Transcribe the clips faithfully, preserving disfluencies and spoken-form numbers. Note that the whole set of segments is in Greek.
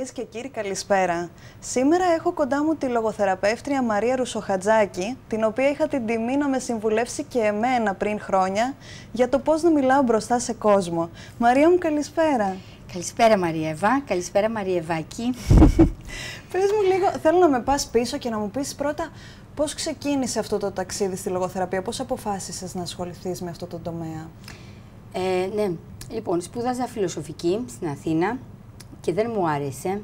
Κυρίες και κύριοι, καλησπέρα. Σήμερα έχω κοντά μου τη λογοθεραπεύτρια Μαρία Ρουσοχατζάκη, την οποία είχα την τιμή να με συμβουλεύσει και εμένα πριν χρόνια για το πώς να μιλάω μπροστά σε κόσμο. Μαρία μου, καλησπέρα. Καλησπέρα Μαρία Εύα, καλησπέρα Μαρία Ευάκη. Πες μου λίγο, θέλω να με πας πίσω και να μου πεις πρώτα πώς ξεκίνησε αυτό το ταξίδι στη λογοθεραπεία, πώς αποφάσισες να ασχοληθείς με αυτό το τομέα. Ε, ναι, λοιπόν, σπούδαζα φιλοσοφική στην Αθήνα και δεν μου άρεσε.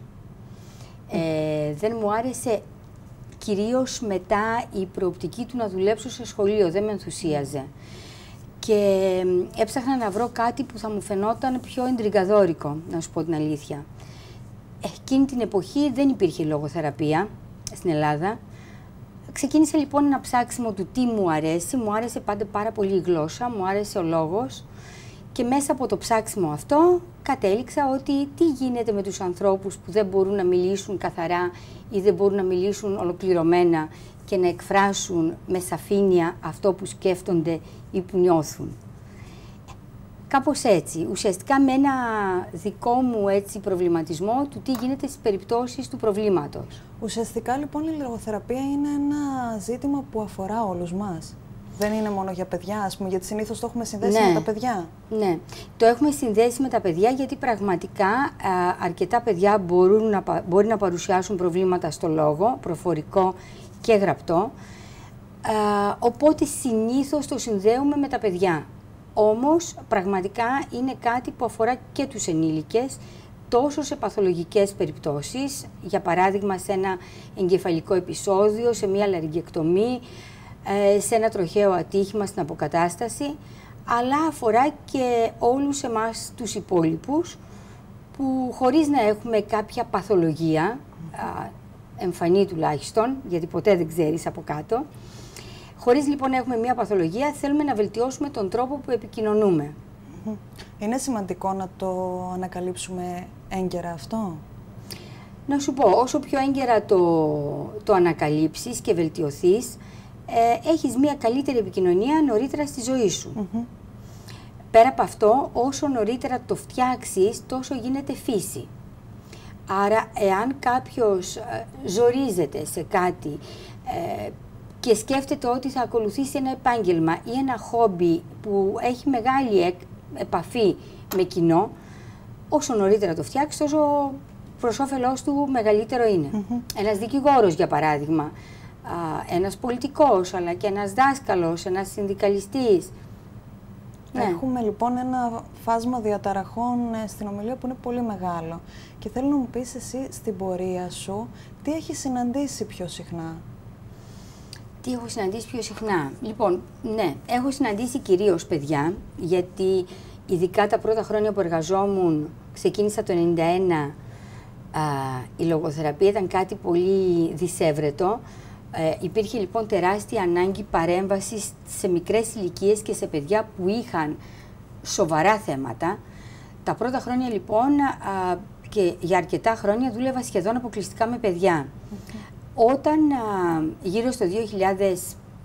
Ε, δεν μου άρεσε κυρίως μετά η προοπτική του να δουλέψω σε σχολείο, δεν με ενθουσίαζε. Και έψαχνα να βρω κάτι που θα μου φαινόταν πιο εντριγκαδόρικο, να σου πω την αλήθεια. Εκείνη την εποχή δεν υπήρχε λογοθεραπεία στην Ελλάδα. Ξεκίνησε λοιπόν ένα ψάξιμο του τι μου αρέσει. Μου άρεσε πάντα πάρα πολύ η γλώσσα, μου άρεσε ο λόγος. Και μέσα από το ψάξιμο αυτό κατέληξα ότι τι γίνεται με τους ανθρώπους που δεν μπορούν να μιλήσουν καθαρά ή δεν μπορούν να μιλήσουν ολοκληρωμένα και να εκφράσουν με σαφήνεια αυτό που σκέφτονται ή που νιώθουν. Κάπως έτσι, ουσιαστικά με ένα δικό μου έτσι προβληματισμό του τι γίνεται στις περιπτώσεις του προβλήματος. Ουσιαστικά λοιπόν η λογοθεραπεία είναι ένα ζήτημα που αφορά όλους μας. Δεν είναι μόνο για παιδιά, ας πούμε, γιατί συνήθως το έχουμε συνδέσει ναι. με τα παιδιά. Ναι, το έχουμε συνδέσει με τα παιδιά γιατί πραγματικά α, αρκετά παιδιά μπορούν να, μπορεί να παρουσιάσουν προβλήματα στο λόγο, προφορικό και γραπτό. Α, οπότε συνήθως το συνδέουμε με τα παιδιά. Όμως πραγματικά είναι κάτι που αφορά και τους ενήλικες, τόσο σε παθολογικές περιπτώσεις, για παράδειγμα σε ένα εγκεφαλικό επεισόδιο, σε μια λαρυγγεκτομή, σε ένα τροχαίο ατύχημα στην αποκατάσταση, αλλά αφορά και όλους εμάς τους υπόλοιπους που χωρίς να έχουμε κάποια παθολογία, εμφανή τουλάχιστον, γιατί ποτέ δεν ξέρεις από κάτω, χωρίς λοιπόν να έχουμε μια παθολογία, θέλουμε να βελτιώσουμε τον τρόπο που επικοινωνούμε. Είναι σημαντικό να το ανακαλύψουμε έγκαιρα αυτό? Να σου πω, όσο πιο έγκαιρα το, το ανακαλύψεις και βελτιωθείς, Ε, έχεις μια καλύτερη επικοινωνία νωρίτερα στη ζωή σου. Mm-hmm. Πέρα από αυτό, όσο νωρίτερα το φτιάξεις, τόσο γίνεται φύση. Άρα, εάν κάποιος ε, ζορίζεται σε κάτι ε, και σκέφτεται ότι θα ακολουθήσει ένα επάγγελμα ή ένα χόμπι που έχει μεγάλη ε, επαφή με κοινό, όσο νωρίτερα το φτιάξεις, τόσο προς όφελός του μεγαλύτερο είναι. Mm-hmm. Ένας δικηγόρος, για παράδειγμα, ένας πολιτικός, αλλά και ένας δάσκαλος, ένας συνδικαλιστής. Έχουμε ναι. λοιπόν ένα φάσμα διαταραχών στην ομιλία που είναι πολύ μεγάλο. Και θέλω να μου πεις εσύ στην πορεία σου, τι έχεις συναντήσει πιο συχνά? Τι έχω συναντήσει πιο συχνά? Λοιπόν, ναι, έχω συναντήσει κυρίως παιδιά, γιατί ειδικά τα πρώτα χρόνια που εργαζόμουν, ξεκίνησα το ενενήντα ένα, α, η λογοθεραπεία ήταν κάτι πολύ δυσέβρετο. Ε, υπήρχε λοιπόν τεράστια ανάγκη παρέμβασης σε μικρές ηλικίες και σε παιδιά που είχαν σοβαρά θέματα. Τα πρώτα χρόνια λοιπόν α, και για αρκετά χρόνια δούλευα σχεδόν αποκλειστικά με παιδιά. Okay. Όταν α, γύρω στο δύο χιλιάδες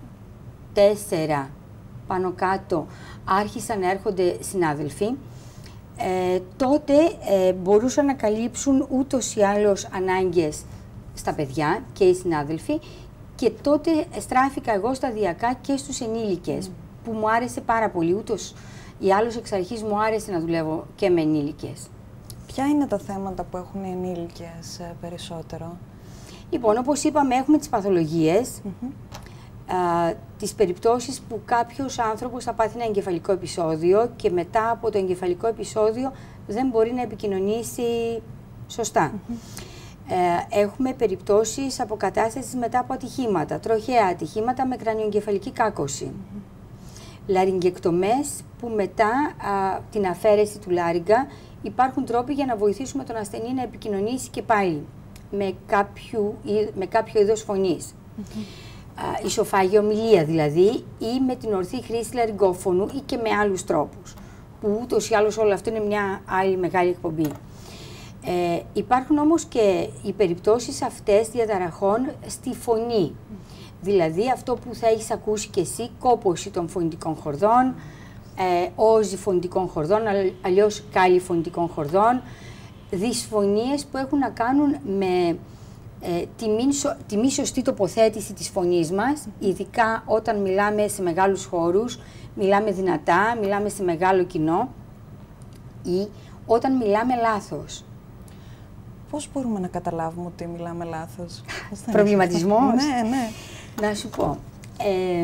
τέσσερα πάνω κάτω άρχισαν να έρχονται συνάδελφοι, ε, τότε ε, μπορούσαν να καλύψουν ούτως ή άλλως ανάγκες στα παιδιά και οι συνάδελφοι. Και τότε στράφηκα εγώ σταδιακά και στους ενήλικες, mm. που μου άρεσε πάρα πολύ. Ούτως ή άλλως εξ αρχής μου άρεσε να δουλεύω και με ενήλικες. Ποια είναι τα θέματα που έχουν οι ενήλικες ε, περισσότερο? Λοιπόν, όπως είπαμε, έχουμε τις παθολογίες, mm-hmm. α, τις περιπτώσεις που κάποιος άνθρωπος θα πάθει ένα εγκεφαλικό επεισόδιο και μετά από το εγκεφαλικό επεισόδιο δεν μπορεί να επικοινωνήσει σωστά. Mm-hmm. Έχουμε περιπτώσεις αποκατάστασης μετά από ατυχήματα, τροχαία ατυχήματα με κρανιοεγκεφαλική κάκωση. Mm-hmm. Λαρυγγεκτομές που μετά α, την αφαίρεση του λάρυγγα υπάρχουν τρόποι για να βοηθήσουμε τον ασθενή να επικοινωνήσει και πάλι με, κάποιου, με κάποιο είδος φωνής. Mm-hmm. Ισοφάγια ομιλία δηλαδή, ή με την ορθή χρήση λαρυγγόφωνου ή και με άλλους τρόπους, που ούτως ή άλλως όλο αυτό είναι μια άλλη μεγάλη εκπομπή. Ε, υπάρχουν όμως και οι περιπτώσεις αυτές διαταραχών στη φωνή. Mm. Δηλαδή αυτό που θα έχεις ακούσει και εσύ, κόπωση των φωνητικών χορδών, ε, όζη φωνητικών χορδών, αλλιώς κάλλη φωνητικών χορδών, δυσφωνίες που έχουν να κάνουν με ε, τη, μη, τη μη σωστή τοποθέτηση της φωνής μας, ειδικά όταν μιλάμε σε μεγάλους χώρους, μιλάμε δυνατά, μιλάμε σε μεγάλο κοινό ή όταν μιλάμε λάθος. Πώς μπορούμε να καταλάβουμε ότι μιλάμε λάθος? Προβληματισμός. Ναι, ναι. Να σου πω. Ε,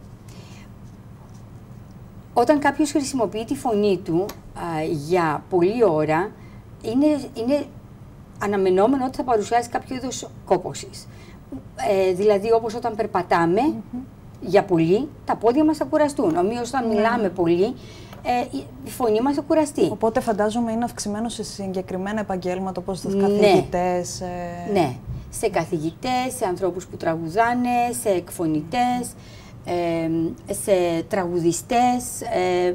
όταν κάποιος χρησιμοποιεί τη φωνή του α, για πολλή ώρα, είναι, είναι αναμενόμενο ότι θα παρουσιάσει κάποιο είδος κόπωσης. Ε, δηλαδή, όπως όταν περπατάμε mm-hmm. για πολύ, τα πόδια μας θα κουραστούν. Ομοίως, όταν mm-hmm. μιλάμε πολύ, ε, η φωνή μας θα κουραστεί. Οπότε, φαντάζομαι, είναι αυξημένο σε συγκεκριμένα επαγγέλματα, όπως στους καθηγητές. Ε... Ναι, σε καθηγητές, σε ανθρώπους που τραγουδάνε, σε εκφωνητές, ε, σε τραγουδιστές, ε,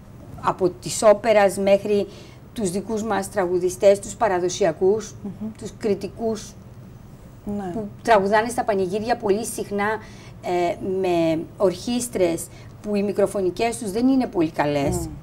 από τις όπερας μέχρι τους δικούς μας τραγουδιστές, τους παραδοσιακούς, mm-hmm. τους κριτικούς, ναι. που τραγουδάνε στα πανηγύρια πολύ συχνά ε, με ορχήστρες που οι μικροφωνικές τους δεν είναι πολύ καλές. Mm.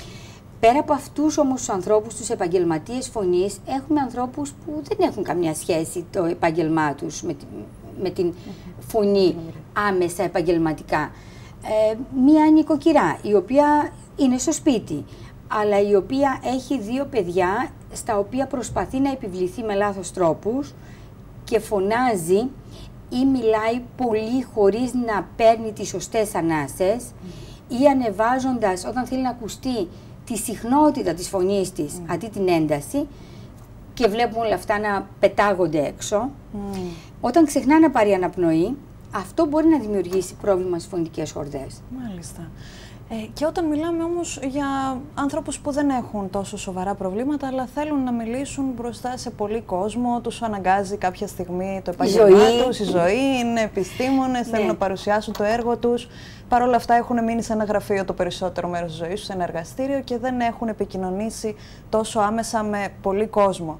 Πέρα από αυτούς όμως τους ανθρώπους, τους επαγγελματίες φωνής, έχουμε ανθρώπους που δεν έχουν καμία σχέση το επάγγελμά τους με, τη, με την mm-hmm. φωνή mm-hmm. άμεσα επαγγελματικά. Ε, μία νοικοκυρά, η οποία είναι στο σπίτι, αλλά η οποία έχει δύο παιδιά στα οποία προσπαθεί να επιβληθεί με λάθος τρόπους και φωνάζει ή μιλάει πολύ χωρίς να παίρνει τις σωστές ανάσες mm. ή ανεβάζοντας όταν θέλει να ακουστεί τη συχνότητα της φωνής της mm. αντί την ένταση, και βλέπουμε όλα αυτά να πετάγονται έξω. Mm. Όταν ξεχνά να πάρει αναπνοή, αυτό μπορεί να δημιουργήσει πρόβλημα στις φωνητικές χορδές. Μάλιστα. Ε, και όταν μιλάμε όμως για ανθρώπους που δεν έχουν τόσο σοβαρά προβλήματα, αλλά θέλουν να μιλήσουν μπροστά σε πολύ κόσμο, τους αναγκάζει κάποια στιγμή το επάγγελμά τους, η ζωή, είναι επιστήμονες, θέλουν ναι. να παρουσιάσουν το έργο τους. Παρ' όλα αυτά έχουν μείνει σε ένα γραφείο το περισσότερο μέρος της ζωής τους, σε ένα εργαστήριο, και δεν έχουν επικοινωνήσει τόσο άμεσα με πολύ κόσμο.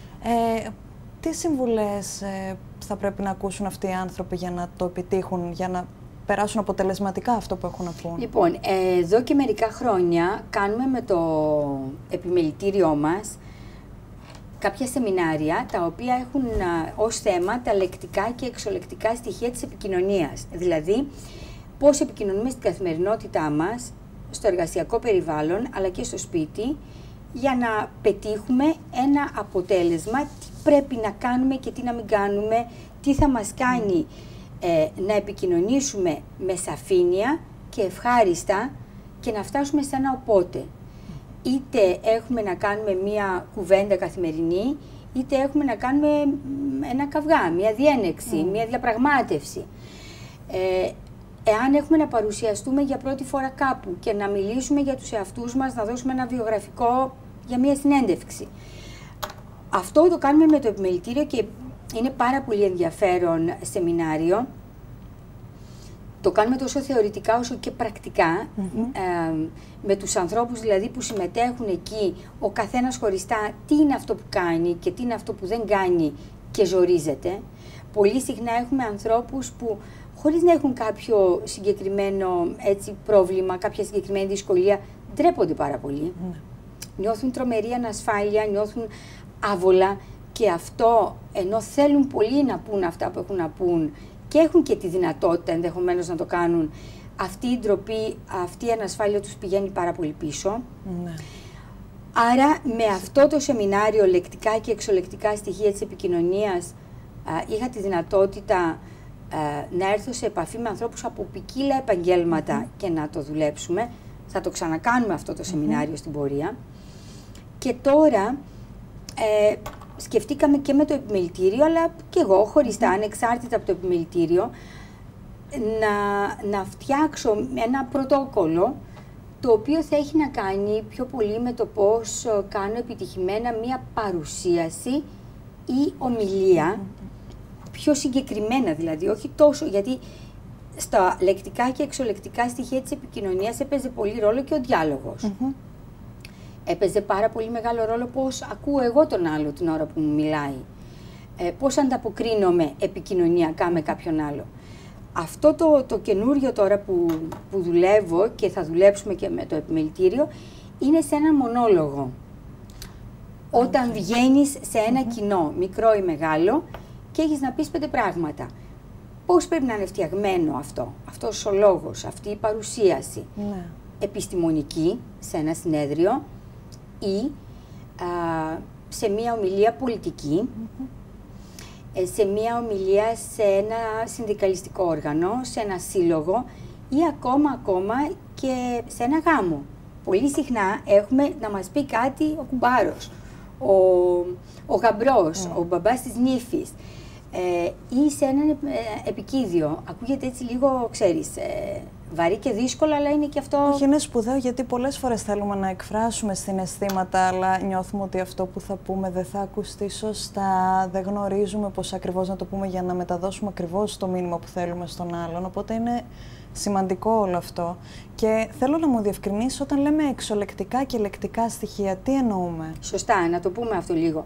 Ε, τι συμβουλές ε, θα πρέπει να ακούσουν αυτοί οι άνθρωποι για να το επιτύχουν, για να περάσουν αποτελεσματικά αυτό που έχουν να πούν? Λοιπόν, εδώ και μερικά χρόνια κάνουμε με το επιμελητήριό μας κάποια σεμινάρια τα οποία έχουν ως θέμα τα λεκτικά και εξολεκτικά στοιχεία της επικοινωνίας. Δηλαδή, πώς επικοινωνούμε στην καθημερινότητά μας, στο εργασιακό περιβάλλον, αλλά και στο σπίτι, για να πετύχουμε ένα αποτέλεσμα, τι πρέπει να κάνουμε και τι να μην κάνουμε, τι θα μας κάνει Ε, να επικοινωνήσουμε με σαφήνεια και ευχάριστα και να φτάσουμε σε ένα οπότε. Είτε έχουμε να κάνουμε μία κουβέντα καθημερινή, είτε έχουμε να κάνουμε ένα καυγά, μία διένεξη, mm. μία διαπραγμάτευση. Ε, εάν έχουμε να παρουσιαστούμε για πρώτη φορά κάπου και να μιλήσουμε για τους εαυτούς μας, να δώσουμε ένα βιογραφικό για μία συνέντευξη. Αυτό το κάνουμε με το επιμελητήριο και είναι πάρα πολύ ενδιαφέρον σεμινάριο. Το κάνουμε τόσο θεωρητικά όσο και πρακτικά, mm-hmm. ε, με τους ανθρώπους δηλαδή που συμμετέχουν εκεί, ο καθένας χωριστά τι είναι αυτό που κάνει και τι είναι αυτό που δεν κάνει και ζορίζεται. Πολύ συχνά έχουμε ανθρώπους που χωρίς να έχουν κάποιο συγκεκριμένο έτσι, πρόβλημα, κάποια συγκεκριμένη δυσκολία, ντρέπονται πάρα πολύ. Mm. Νιώθουν τρομερή ανασφάλεια, νιώθουν άβολα. Και αυτό, ενώ θέλουν πολύ να πούν αυτά που έχουν να πούν και έχουν και τη δυνατότητα ενδεχομένως να το κάνουν, αυτή η ντροπή, αυτή η ανασφάλεια τους πηγαίνει πάρα πολύ πίσω. Ναι. Άρα, με αυτό το σεμινάριο λεκτικά και εξολεκτικά στοιχεία της επικοινωνίας, α, είχα τη δυνατότητα α, να έρθω σε επαφή με ανθρώπους από ποικίλα επαγγέλματα mm-hmm. και να το δουλέψουμε. Θα το ξανακάνουμε αυτό το σεμινάριο mm-hmm. στην πορεία. Και τώρα, ε, σκεφτήκαμε και με το επιμελητήριο, αλλά και εγώ χωριστά, ανεξάρτητα από το επιμελητήριο, να, να φτιάξω ένα πρωτόκολλο το οποίο θα έχει να κάνει πιο πολύ με το πώς κάνω επιτυχημένα μία παρουσίαση ή ομιλία, πιο συγκεκριμένα δηλαδή, όχι τόσο, γιατί στα λεκτικά και εξολεκτικά στοιχεία της επικοινωνίας έπαιζε πολύ ρόλο και ο διάλογος. Mm-hmm. Έπαιζε πάρα πολύ μεγάλο ρόλο πώς ακούω εγώ τον άλλο την ώρα που μου μιλάει. Ε, πώς ανταποκρίνομαι επικοινωνιακά με κάποιον άλλο. Αυτό το, το καινούριο τώρα που, που δουλεύω και θα δουλέψουμε και με το επιμελητήριο είναι σε ένα μονόλογο. Όταν βγαίνεις σε ένα mm-hmm. κοινό, μικρό ή μεγάλο, και έχεις να πεις πέντε πράγματα. Πώς πρέπει να είναι φτιαγμένο αυτό, αυτός ο λόγος, αυτή η παρουσίαση. Ναι. Επιστημονική, σε ένα συνέδριο, ή α, σε μία ομιλία πολιτική, mm-hmm. σε μία ομιλία σε ένα συνδικαλιστικό όργανο, σε ένα σύλλογο ή ακόμα, ακόμα και σε ένα γάμο. Πολύ συχνά έχουμε να μας πει κάτι ο κουμπάρος, ο, ο γαμπρός, mm. ο μπαμπάς της νύφης ε, ή σε ένα ε, επικίδιο. Ακούγεται έτσι λίγο, ξέρεις, ε, βαρύ και δύσκολο, αλλά είναι και αυτό... Όχι, είναι σπουδαίο, γιατί πολλές φορές θέλουμε να εκφράσουμε συναισθήματα, αλλά νιώθουμε ότι αυτό που θα πούμε δεν θα ακουστεί σωστά, δεν γνωρίζουμε πώς ακριβώς να το πούμε για να μεταδώσουμε ακριβώς το μήνυμα που θέλουμε στον άλλον, οπότε είναι σημαντικό όλο αυτό. Και θέλω να μου διευκρινίσεις, όταν λέμε εξωλεκτικά και λεκτικά στοιχεία, τι εννοούμε? Σωστά, να το πούμε αυτό λίγο.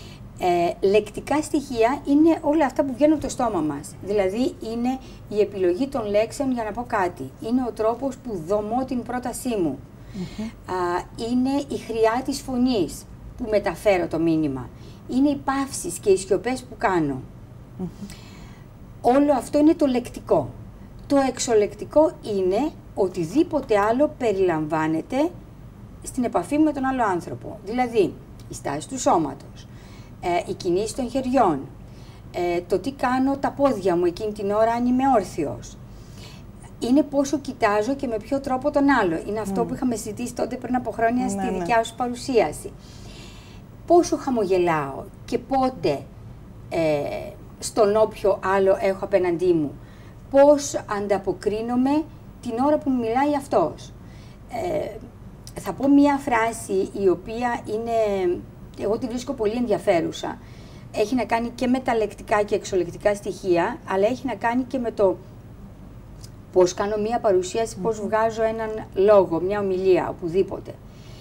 Ε, λεκτικά στοιχεία είναι όλα αυτά που βγαίνουν από το στόμα μας. Δηλαδή είναι η επιλογή των λέξεων για να πω κάτι. Είναι ο τρόπος που δομώ την πρότασή μου. Mm-hmm. Α, είναι η χρειά της φωνής που μεταφέρω το μήνυμα. Είναι οι παύσεις και οι σιωπές που κάνω. Mm-hmm. Όλο αυτό είναι το λεκτικό. Το εξωλεκτικό είναι οτιδήποτε άλλο περιλαμβάνεται στην επαφή με τον άλλο άνθρωπο. Δηλαδή η στάση του σώματος, Ε, η κινήση των χεριών, ε, το τι κάνω τα πόδια μου εκείνη την ώρα αν είμαι όρθιος. Είναι πόσο κοιτάζω και με ποιο τρόπο τον άλλο. Είναι αυτό mm. που είχαμε συζητήσει τότε πριν από χρόνια mm, στη ναι, δικιά σου παρουσίαση. Πόσο χαμογελάω και πότε ε, στον όποιο άλλο έχω απέναντί μου. Πώς ανταποκρίνομαι την ώρα που μιλάει αυτός. Ε, θα πω μία φράση η οποία είναι... Εγώ τη βρίσκω πολύ ενδιαφέρουσα. Έχει να κάνει και με τα λεκτικά και εξωλεκτικά στοιχεία, αλλά έχει να κάνει και με το πώς κάνω μία παρουσίαση, mm-hmm. πώς βγάζω έναν λόγο, μια ομιλία, οπουδήποτε.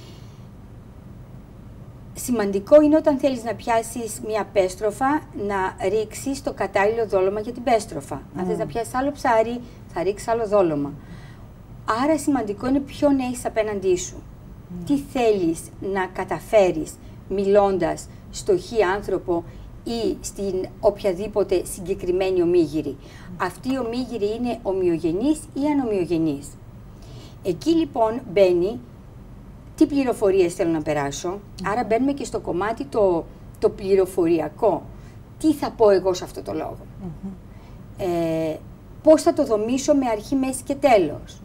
Σημαντικό είναι όταν θέλεις να πιάσεις μία πέστροφα, να ρίξεις το κατάλληλο δόλωμα για την πέστροφα. Mm. Αν θες να πιάσεις άλλο ψάρι, θα ρίξεις άλλο δόλωμα. Άρα σημαντικό είναι ποιον έχεις απέναντί σου. Mm. Τι θέλεις να καταφέρεις μιλώντας στο χι άνθρωπο ή στην οποιαδήποτε συγκεκριμένη ομίγυρη. Mm. Αυτή η ομίγυρη είναι ομοιογενής ή ανομοιογενής. Εκεί λοιπόν μπαίνει τι πληροφορίες θέλω να περάσω, mm. άρα μπαίνουμε και στο κομμάτι το, το πληροφοριακό. Τι θα πω εγώ σε αυτό το λόγο. Mm-hmm. ε, πώς θα το δομήσω με αρχή, μέση και τέλος.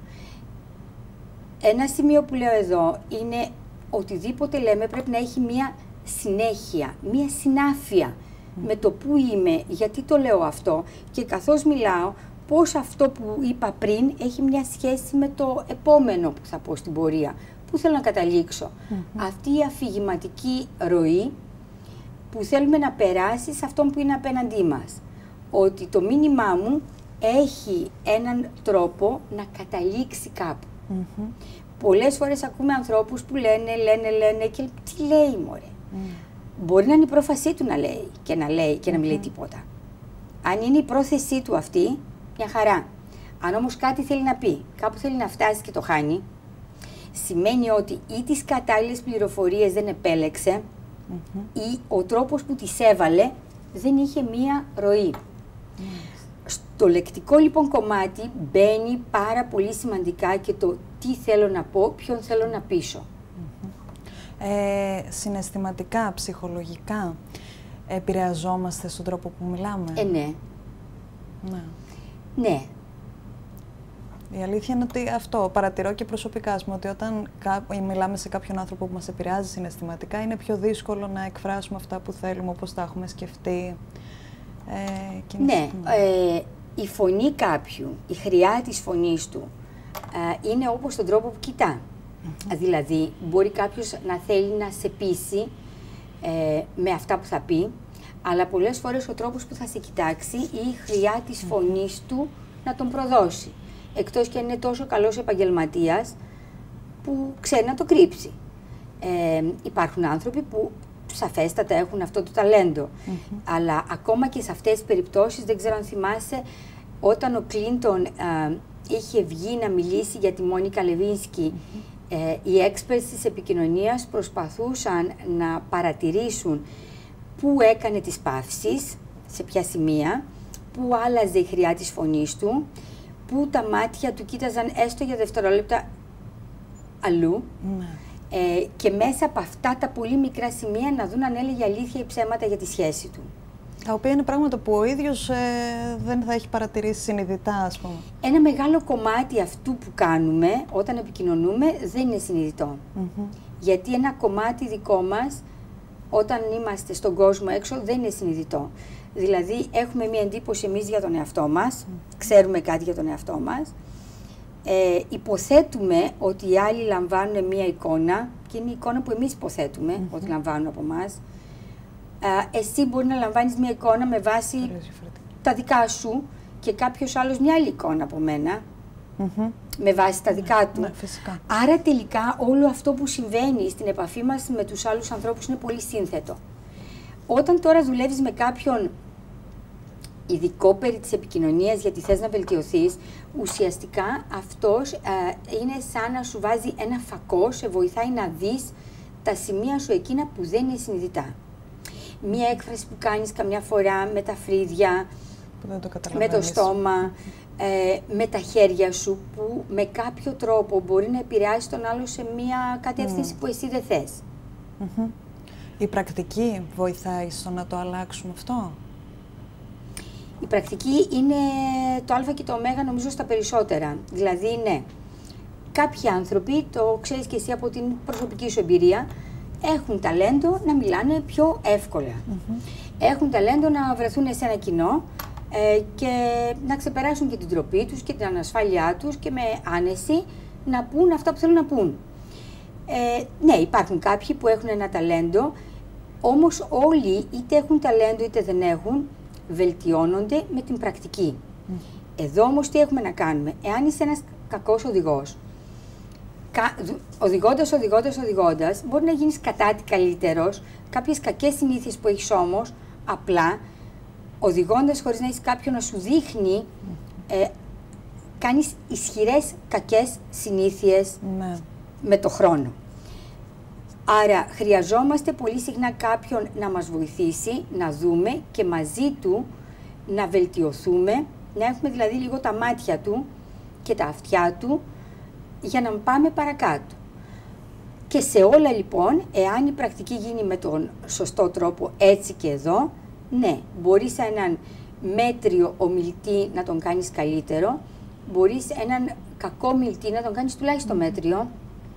Ένα σημείο που λέω εδώ είναι οτιδήποτε λέμε πρέπει να έχει μία συνέχεια, μία συνάφεια mm. με το που είμαι, γιατί το λέω αυτό και καθώς μιλάω πώς αυτό που είπα πριν έχει μια σχέση με το επόμενο που θα πω στην πορεία, που θέλω να καταλήξω. Mm-hmm. Αυτή η αφηγηματική ροή που θέλουμε να περάσει σε αυτόν που είναι απέναντί μας. Ότι το μήνυμά μου έχει έναν τρόπο να καταλήξει κάπου. Mm-hmm. Πολλές φορές ακούμε ανθρώπους που λένε, λένε, λένε και τι λέει μωρέ. Mm. Μπορεί να είναι η πρόφασή του να λέει και να λέει και να μην λέει τίποτα. Αν είναι η πρόθεσή του αυτή, μια χαρά. Αν όμως κάτι θέλει να πει, κάπου θέλει να φτάσει και το χάνει, σημαίνει ότι ή τις κατάλληλες πληροφορίες δεν επέλεξε mm-hmm. ή ο τρόπος που τις έβαλε δεν είχε μία ροή. Mm. Στο λεκτικό λοιπόν κομμάτι μπαίνει πάρα πολύ σημαντικά και το τι θέλω να πω, ποιον θέλω να πείσω. Mm-hmm. ε, συναισθηματικά, ψυχολογικά επηρεαζόμαστε στον τρόπο που μιλάμε. Ε, ναι. Ναι. Ναι. Η αλήθεια είναι ότι αυτό παρατηρώ και προσωπικά, ας πούμε, ότι όταν μιλάμε σε κάποιον άνθρωπο που μας επηρεάζει συναισθηματικά, είναι πιο δύσκολο να εκφράσουμε αυτά που θέλουμε, όπως τα έχουμε σκεφτεί. Ε, και ναι, ε, η φωνή κάποιου, η χρειά της φωνής του, ε, είναι όπως τον τρόπο που κοιτά. Mm-hmm. Δηλαδή, μπορεί κάποιος να θέλει να σε πείσει ε, με αυτά που θα πει, αλλά πολλές φορές ο τρόπος που θα σε κοιτάξει ή η χρειά της mm-hmm. φωνής του να τον προδώσει. Εκτός και αν είναι τόσο καλός επαγγελματίας που ξέρει να το κρύψει. Ε, υπάρχουν άνθρωποι που σαφέστατα έχουν αυτό το ταλέντο. Mm-hmm. Αλλά ακόμα και σε αυτές τις περιπτώσεις, δεν ξέρω αν θυμάσαι, όταν ο Κλίντον α, είχε βγει να μιλήσει για τη Μόνικα Λεβίνσκι, mm-hmm. Ε, οι experts της επικοινωνίας προσπαθούσαν να παρατηρήσουν πού έκανε τις παύσεις, σε ποια σημεία, πού άλλαζε η χρειά της φωνής του, πού τα μάτια του κοίταζαν έστω για δευτερόλεπτα αλλού. Ναι. Ε, και μέσα από αυτά τα πολύ μικρά σημεία να δουν αν έλεγε αλήθεια ή ψέματα για τη σχέση του. Τα οποία είναι πράγματα που ο ίδιος ε, δεν θα έχει παρατηρήσει συνειδητά, ας πούμε. Ένα μεγάλο κομμάτι αυτού που κάνουμε όταν επικοινωνούμε δεν είναι συνειδητό. Mm-hmm. Γιατί ένα κομμάτι δικό μας, όταν είμαστε στον κόσμο έξω, δεν είναι συνειδητό. Δηλαδή, έχουμε μία εντύπωση εμείς για τον εαυτό μας, mm-hmm. ξέρουμε κάτι για τον εαυτό μας, ε, υποθέτουμε ότι οι άλλοι λαμβάνουν μία εικόνα, και είναι η εικόνα που εμείς υποθέτουμε mm-hmm. ότι λαμβάνουν από εμάς. Uh, εσύ μπορεί να λαμβάνεις μια εικόνα με βάση τα δικά σου και κάποιος άλλος μια άλλη εικόνα από μένα, mm-hmm. με βάση τα δικά ναι, του. Ναι, φυσικά. Άρα τελικά όλο αυτό που συμβαίνει στην επαφή μας με τους άλλους ανθρώπους είναι πολύ σύνθετο. Όταν τώρα δουλεύεις με κάποιον ειδικό περί της επικοινωνίας γιατί θες να βελτιωθείς, ουσιαστικά αυτός uh, είναι σαν να σου βάζει ένα φακό, σε βοηθάει να δεις τα σημεία σου εκείνα που δεν είναι συνειδητά. Μία έκφραση που κάνεις καμιά φορά με τα φρύδια, δεν το με το στόμα, ε, με τα χέρια σου, που με κάποιο τρόπο μπορεί να επηρεάσει τον άλλο σε μία κατεύθυνση mm. που εσύ δεν θες. Mm-hmm. Η πρακτική βοηθάει στο να το αλλάξουμε αυτό? Η πρακτική είναι το α και το ω νομίζω στα περισσότερα. Δηλαδή, ναι, κάποιοι άνθρωποι, το ξέρεις και εσύ από την προσωπική σου εμπειρία, έχουν ταλέντο να μιλάνε πιο εύκολα. Mm-hmm. Έχουν ταλέντο να βρεθούν σε ένα κοινό ε, και να ξεπεράσουν και την ντροπή τους και την ανασφάλειά τους και με άνεση να πούν αυτά που θέλουν να πούν. Ε, ναι, υπάρχουν κάποιοι που έχουν ένα ταλέντο, όμως όλοι είτε έχουν ταλέντο είτε δεν έχουν, βελτιώνονται με την πρακτική. Mm. Εδώ όμως τι έχουμε να κάνουμε? Εάν είσαι ένας κακός οδηγός, οδηγώντας, οδηγώντας, οδηγώντας, μπορεί να γίνεις κατά τη καλύτερος, κάποιες κακές συνήθειες που έχεις όμως, απλά, οδηγώντας χωρίς να έχεις κάποιον να σου δείχνει, ε, κάνεις ισχυρές κακές συνήθειες ναι. με το χρόνο. Άρα, χρειαζόμαστε πολύ συχνά κάποιον να μας βοηθήσει, να δούμε και μαζί του να βελτιωθούμε, να έχουμε δηλαδή λίγο τα μάτια του και τα αυτιά του, για να πάμε παρακάτω. Και σε όλα λοιπόν, εάν η πρακτική γίνει με τον σωστό τρόπο έτσι και εδώ, ναι, μπορείς έναν μέτριο ομιλητή να τον κάνεις καλύτερο, μπορείς έναν κακό ομιλητή να τον κάνεις τουλάχιστον μέτριο,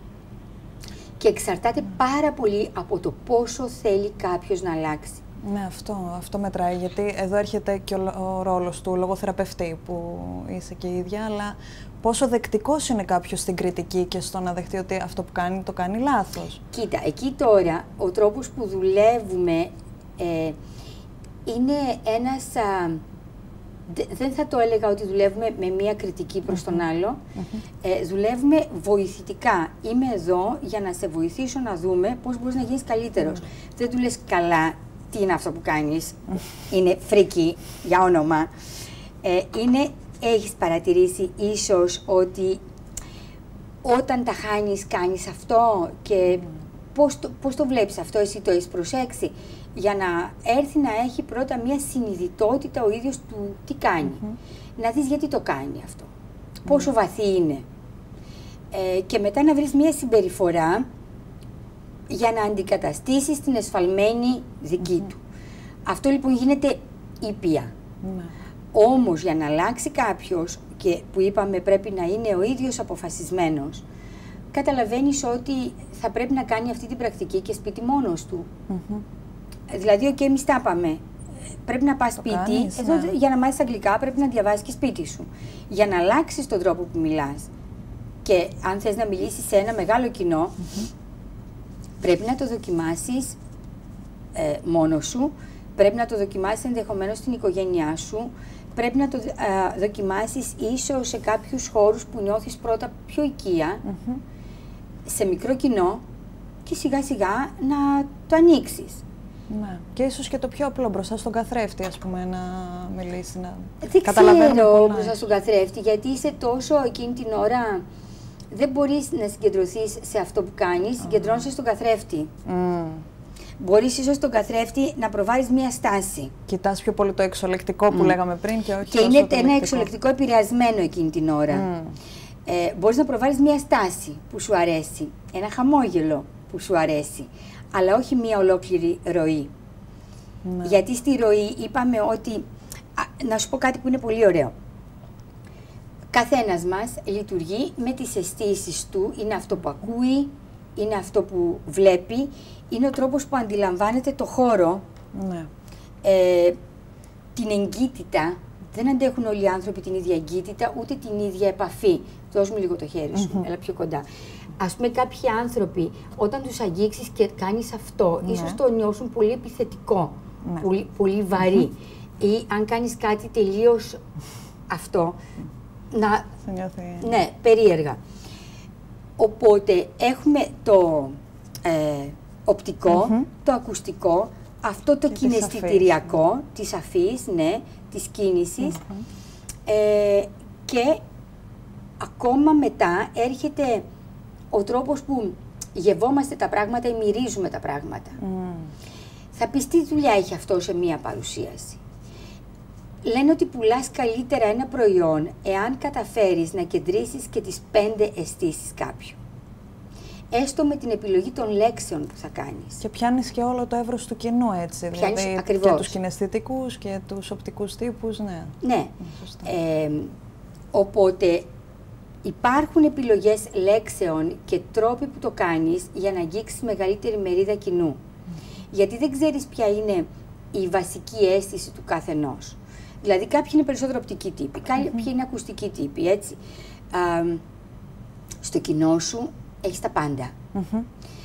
και εξαρτάται πάρα πολύ από το πόσο θέλει κάποιος να αλλάξει. Ναι, αυτό, αυτό μετράει, γιατί εδώ έρχεται και ο, ο ρόλος του λογοθεραπευτή που είσαι και η ίδια, αλλά πόσο δεκτικός είναι κάποιος στην κριτική και στο να δεχτεί ότι αυτό που κάνει το κάνει λάθος. Κοίτα, εκεί τώρα ο τρόπος που δουλεύουμε ε, είναι ένας... Α, δεν θα το έλεγα ότι δουλεύουμε με μία κριτική προς τον άλλο. Mm-hmm. Ε, δουλεύουμε βοηθητικά. Είμαι εδώ για να σε βοηθήσω να δούμε πώς μπορείς να γίνεις καλύτερος. Mm-hmm. Δεν του λες καλά, τι είναι αυτό που κάνεις. Mm-hmm. Είναι φρίκι για όνομα. Ε, είναι, έχεις παρατηρήσει ίσως ότι όταν τα χάνεις κάνεις αυτό και mm-hmm. πώς, το, πώς το βλέπεις αυτό, εσύ το έχεις προσέξει. Για να έρθει να έχει πρώτα μια συνειδητότητα ο ίδιος του τι κάνει. Mm-hmm. Να δεις γιατί το κάνει αυτό. Mm-hmm. Πόσο βαθύ είναι. Ε, και μετά να βρεις μια συμπεριφορά για να αντικαταστήσεις την εσφαλμένη δική mm-hmm. του. Αυτό λοιπόν γίνεται ήπια. Mm-hmm. Όμως για να αλλάξει κάποιος, και που είπαμε πρέπει να είναι ο ίδιος αποφασισμένος, καταλαβαίνεις ότι θα πρέπει να κάνει αυτή την πρακτική και σπίτι μόνος του. Mm-hmm. Δηλαδή, okay, εμείς τα είπαμε. Πρέπει να πας σπίτι, κάνεις, εδώ, ναι. για να μάθεις αγγλικά πρέπει να διαβάσεις και σπίτι σου. Για να αλλάξεις τον τρόπο που μιλάς και αν θες να μιλήσεις σε ένα μεγάλο κοινό, mm-hmm. πρέπει να το δοκιμάσεις ε, μόνος σου, πρέπει να το δοκιμάσεις ενδεχομένως στην οικογένειά σου, πρέπει να το ε, δοκιμάσεις ίσως σε κάποιους χώρους που νιώθεις πρώτα πιο οικία, mm-hmm. σε μικρό κοινό και σιγά σιγά να το ανοίξεις. Ναι. Και ίσως και το πιο απλό μπροστά στον καθρέφτη, ας πούμε, να μιλήσει, να καταλαβαίνει. Δεν ξέρω μπροστά στον καθρέφτη, γιατί είσαι τόσο εκείνη την ώρα δεν μπορείς να συγκεντρωθείς σε αυτό που κάνεις, mm. συγκεντρώνεσαι στον καθρέφτη. Mm. Μπορείς ίσως στον καθρέφτη να προβάλλεις μία στάση. Κοιτάς πιο πολύ το εξολεκτικό που mm. λέγαμε πριν και όχι και είναι ένα λεκτικό. Εξολεκτικό επηρεασμένο εκείνη την ώρα. Mm. Ε, μπορείς να προβάλλεις μία στάση που σου αρέσει, ένα χαμόγελο που σου αρέσει, αλλά όχι μία ολόκληρη ροή. Mm. Γιατί στη ροή είπαμε ότι, α, να σου πω κάτι που είναι πολύ ωραίο. Καθένας μας λειτουργεί με τις αισθήσεις του, είναι αυτό που ακούει, είναι αυτό που βλέπει, είναι ο τρόπος που αντιλαμβάνεται το χώρο, ναι. ε, την εγκύτητα. Δεν αντέχουν όλοι οι άνθρωποι την ίδια εγκύτητα, ούτε την ίδια επαφή. Δώσ' μου λίγο το χέρι σου, mm-hmm. έλα πιο κοντά. Ας πούμε κάποιοι άνθρωποι, όταν τους αγγίξεις και κάνεις αυτό, ναι. ίσως το νιώσουν πολύ επιθετικό, ναι. πολύ, πολύ βαρύ. Mm-hmm. Ή αν κάνεις κάτι τελείως αυτό, να... ναι, περίεργα. Οπότε έχουμε το ε, οπτικό, mm-hmm. το ακουστικό, αυτό το κιναισθητηριακό, της αφής, ναι, της κίνησης mm-hmm. ε, και ακόμα μετά έρχεται ο τρόπος που γευόμαστε τα πράγματα ή μυρίζουμε τα πράγματα. Mm. Θα πεις τι δουλειά έχει αυτό σε μία παρουσίαση. Λένε ότι πουλάς καλύτερα ένα προϊόν εάν καταφέρεις να κεντρίσεις και τις πέντε αισθήσεις κάποιου. Έστω με την επιλογή των λέξεων που θα κάνεις. Και πιάνεις και όλο το εύρος του κοινού, έτσι. Πιάνεις, δηλαδή ακριβώς. Και τους κιναισθητικούς και τους οπτικούς τύπους, ναι. Ναι. Ε, οπότε υπάρχουν επιλογές λέξεων και τρόποι που το κάνεις για να αγγίξεις μεγαλύτερη μερίδα κοινού. Mm. Γιατί δεν ξέρεις ποια είναι η βασική αίσθηση του καθενός. Δηλαδή κάποιοι είναι περισσότερο οπτικοί τύποι, κάποιοι mm-hmm. είναι ακουστικοί τύποι, έτσι. Α, στο κοινό σου έχεις τα πάντα. Mm-hmm.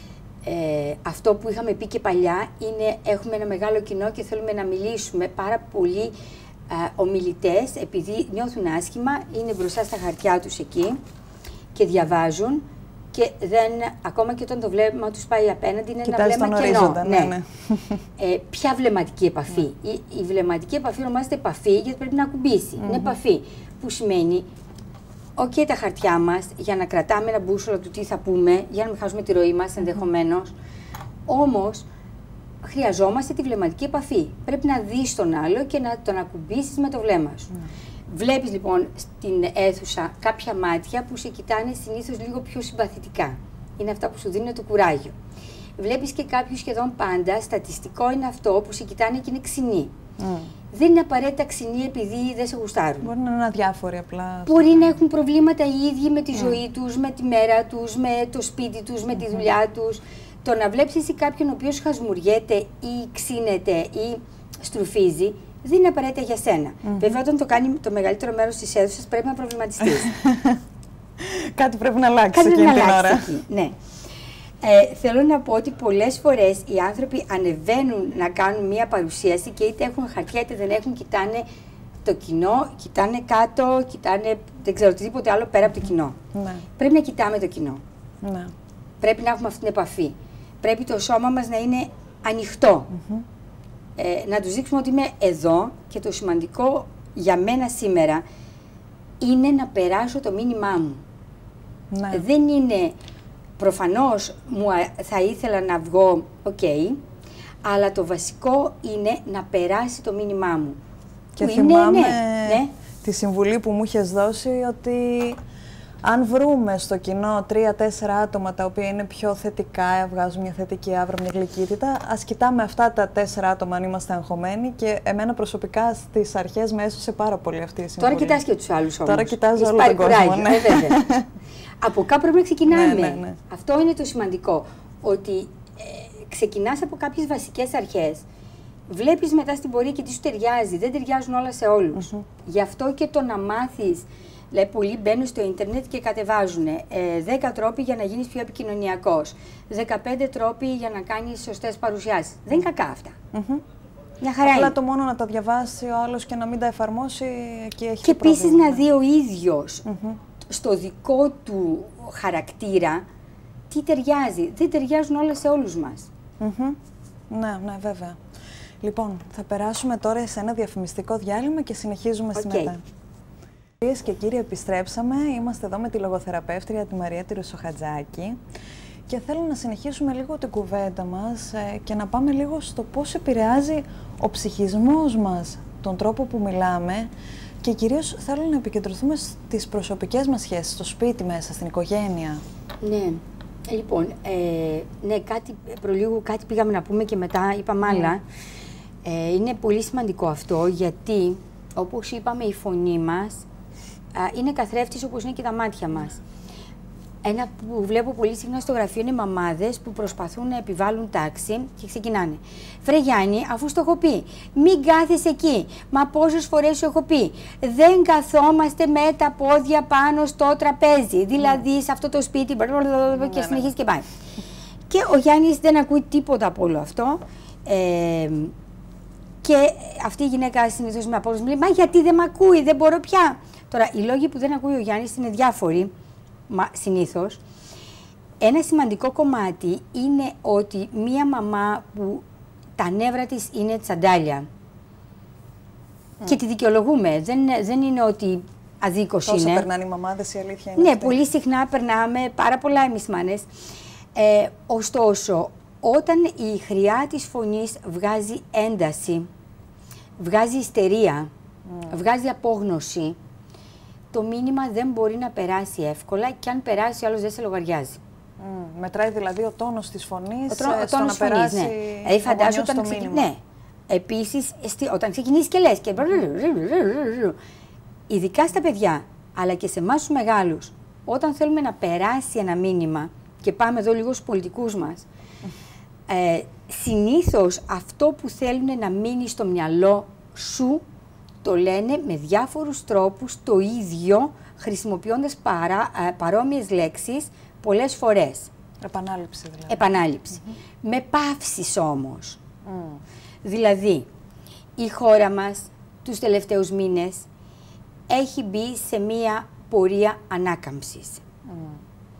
ε, αυτό που είχαμε πει και παλιά είναι έχουμε ένα μεγάλο κοινό και θέλουμε να μιλήσουμε. Πάρα πολλοί α, ομιλητές, επειδή νιώθουν άσχημα, είναι μπροστά στα χαρτιά τους εκεί και διαβάζουν και δεν, ακόμα και όταν το βλέμμα τους πάει απέναντι, είναι κοιτάζει ένα βλέμμα κενό. Ναι, ναι. ναι. Ε, ποια βλεμματική επαφή. Mm. Η, η βλεμματική επαφή ονομάζεται επαφή γιατί πρέπει να ακουμπήσει. Mm-hmm. Είναι επαφή που σημαίνει οκ, okay, τα χαρτιά μας για να κρατάμε ένα μπούσολο του τι θα πούμε, για να μην χάσουμε τη ροή μας ενδεχομένως. Mm-hmm. Όμως χρειαζόμαστε τη βλεμματική επαφή. Πρέπει να δεις τον άλλο και να τον ακουμπήσεις με το βλέμμα σου. Mm. Βλέπεις λοιπόν στην αίθουσα κάποια μάτια που σε κοιτάνε συνήθως λίγο πιο συμπαθητικά. Είναι αυτά που σου δίνουν το κουράγιο. Βλέπεις και κάποιους σχεδόν πάντα, στατιστικό είναι αυτό που σε κοιτάνε και είναι ξινοί. Mm. Δεν είναι απαραίτητα ξινοί επειδή δεν σε γουστάρουν. Μπορεί να είναι αδιάφοροι απλά. Μπορεί να έχουν προβλήματα οι ίδιοι με τη mm. ζωή τους, με τη μέρα τους, με το σπίτι τους, με τη δουλειά τους. Το να βλέπεις εσύ κάποιον ο οποίος χασμουριέται ή ξύνεται ή στρουφίζει, δεν είναι απαραίτητα για σένα. Mm-hmm. Βέβαια, όταν το κάνει το μεγαλύτερο μέρος της αίθουσας, πρέπει να προβληματιστείς. Κάτι πρέπει να αλλάξει Κάτι εκείνη πρέπει την να ώρα. αλλάξει εκεί, ναι. Ε, θέλω να πω ότι πολλές φορές οι άνθρωποι ανεβαίνουν να κάνουν μία παρουσίαση και είτε έχουν χαρτιά είτε δεν έχουν, κοιτάνε το κοινό, κοιτάνε κάτω, κοιτάνε δεν ξέρω οτιδήποτε άλλο πέρα από το κοινό. Ναι. Πρέπει να κοιτάμε το κοινό. Ναι. Πρέπει να έχουμε αυτή την επαφή. Πρέπει το σώμα μας να είναι ανοιχτό. Mm-hmm. Ε, να τους δείξουμε ότι είμαι εδώ και το σημαντικό για μένα σήμερα είναι να περάσω το μήνυμά μου. Ναι. Δεν είναι, προφανώς μου θα ήθελα να βγω, οκ, okay, αλλά το βασικό είναι να περάσει το μήνυμά μου. Και που θυμάμαι είναι, ναι, ναι. τη συμβουλή που μου είχες δώσει ότι αν βρούμε στο κοινό τρία-τέσσερα άτομα τα οποία είναι πιο θετικά, βγάζουν μια θετική άβρα, μια γλυκύτητα, ας κοιτάμε αυτά τα τέσσερα άτομα αν είμαστε αγχωμένοι και εμένα προσωπικά στις αρχές με έσωσε πάρα πολύ αυτή η συμβουλή. Τώρα κοιτάς και τους άλλους όμως. Τώρα κοιτάζω όλο τον κόσμο. Ναι. Ε, από κάπου πρέπει να ξεκινάμε. Ναι, ναι, ναι. Αυτό είναι το σημαντικό, ότι ε, ξεκινάς από κάποιες βασικές αρχές. Βλέπεις μετά στην πορεία και τι σου ταιριάζει. Δεν ταιριάζουν όλα σε όλους. Mm-hmm. Γι' αυτό και το να μάθεις. Δηλαδή, πολλοί μπαίνουν στο ίντερνετ και κατεβάζουν ε, δέκα τρόποι για να γίνεις πιο επικοινωνιακός, δεκαπέντε τρόποι για να κάνεις σωστές παρουσιάσεις. Δεν είναι κακά αυτά. Mm-hmm. Μια χαρά απλά είναι. το μόνο να τα διαβάσει ο άλλος και να μην τα εφαρμόσει, εκεί έχει και επίσης να δει ο ίδιος mm-hmm. στο δικό του χαρακτήρα τι ταιριάζει. Δεν ταιριάζουν όλα σε όλους μας. Mm-hmm. Ναι, ναι, βέβαια. Λοιπόν, θα περάσουμε τώρα σε ένα διαφημιστικό διάλειμμα και συνεχίζουμε okay. στη μετά. Κυρίες και κύριοι, επιστρέψαμε. Είμαστε εδώ με τη λογοθεραπεύτρια τη Μαρία τη Ρουσοχατζάκη και θέλω να συνεχίσουμε λίγο την κουβέντα μας ε, και να πάμε λίγο στο πώς επηρεάζει ο ψυχισμός μας τον τρόπο που μιλάμε και κυρίως θέλω να επικεντρωθούμε στις προσωπικές μας σχέσεις, στο σπίτι μέσα, στην οικογένεια. Ναι. Λοιπόν, ε, ναι, κάτι, προλίγου κάτι πήγαμε να πούμε και μετά είπαμε άλλα. Mm. Ε, είναι πολύ σημαντικό αυτό, γιατί, όπως είπαμε, η φωνή μας α, είναι καθρέφτης όπως είναι και τα μάτια μας. Ένα που βλέπω πολύ συχνά στο γραφείο είναι μαμάδες που προσπαθούν να επιβάλλουν τάξη και ξεκινάνε. Βρε Γιάννη, αφού στο έχω πει, μην κάθεσαι εκεί. Μα πόσες φορές σου έχω πει, δεν καθόμαστε με τα πόδια πάνω στο τραπέζι. Δηλαδή σε αυτό το σπίτι, και συνεχίζει και πάει. Και ο Γιάννης δεν ακούει τίποτα από όλο αυτό. Ε, και αυτή η γυναίκα συνήθως με απόλυτο λέει, μα γιατί δεν με ακούει, δεν μπορώ πια. Τώρα, οι λόγοι που δεν ακούει ο Γιάννης είναι διάφοροι. Μα, συνήθως, ένα σημαντικό κομμάτι είναι ότι μία μαμά που τα νεύρα της είναι τσαντάλια mm. και τη δικαιολογούμε, δεν, δεν είναι ότι αδίκως είναι. Τόσο περνάνε οι μαμάδες, η αλήθεια είναι. Ναι, αυτή. Πολύ συχνά περνάμε, πάρα πολλά εμείς μάνες. Ε, ωστόσο, όταν η χρειά της φωνής βγάζει ένταση, βγάζει ιστερία, mm. βγάζει απόγνωση, το μήνυμα δεν μπορεί να περάσει εύκολα και αν περάσει, ο άλλος δεν σε λογαριάζει. Mm, μετράει δηλαδή ο τόνος της φωνής ο, τρό, ο στο τόνος να φωνής, περάσει ναι. Δηλαδή φαντάζομαι όταν το ξεκι... μήνυμα. Ναι. Επίσης, όταν ξεκινήσεις και λες και... ειδικά στα παιδιά, αλλά και σε εμάς τους μεγάλους, όταν θέλουμε να περάσει ένα μήνυμα, και πάμε εδώ λίγο στους πολιτικούς μας, ε, συνήθως αυτό που θέλουν να μείνει στο μυαλό σου, το λένε με διάφορους τρόπους το ίδιο, χρησιμοποιώντας παρά, ε, παρόμοιες λέξεις πολλές φορές. Επανάληψη δηλαδή. Επανάληψη. Mm-hmm. Με παύσεις όμως. Mm. Δηλαδή, η χώρα μας τους τελευταίους μήνες έχει μπει σε μία πορεία ανάκαμψης. Mm.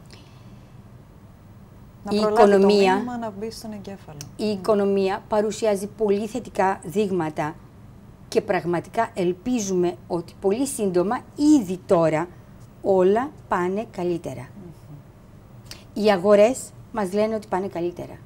Η να οικονομία, το μήνυμα να μπει στον εγκέφαλο. Η mm. οικονομία παρουσιάζει πολύ θετικά δείγματα και πραγματικά ελπίζουμε ότι πολύ σύντομα, ήδη τώρα, όλα πάνε καλύτερα. Mm-hmm. Οι αγορές μας λένε ότι πάνε καλύτερα.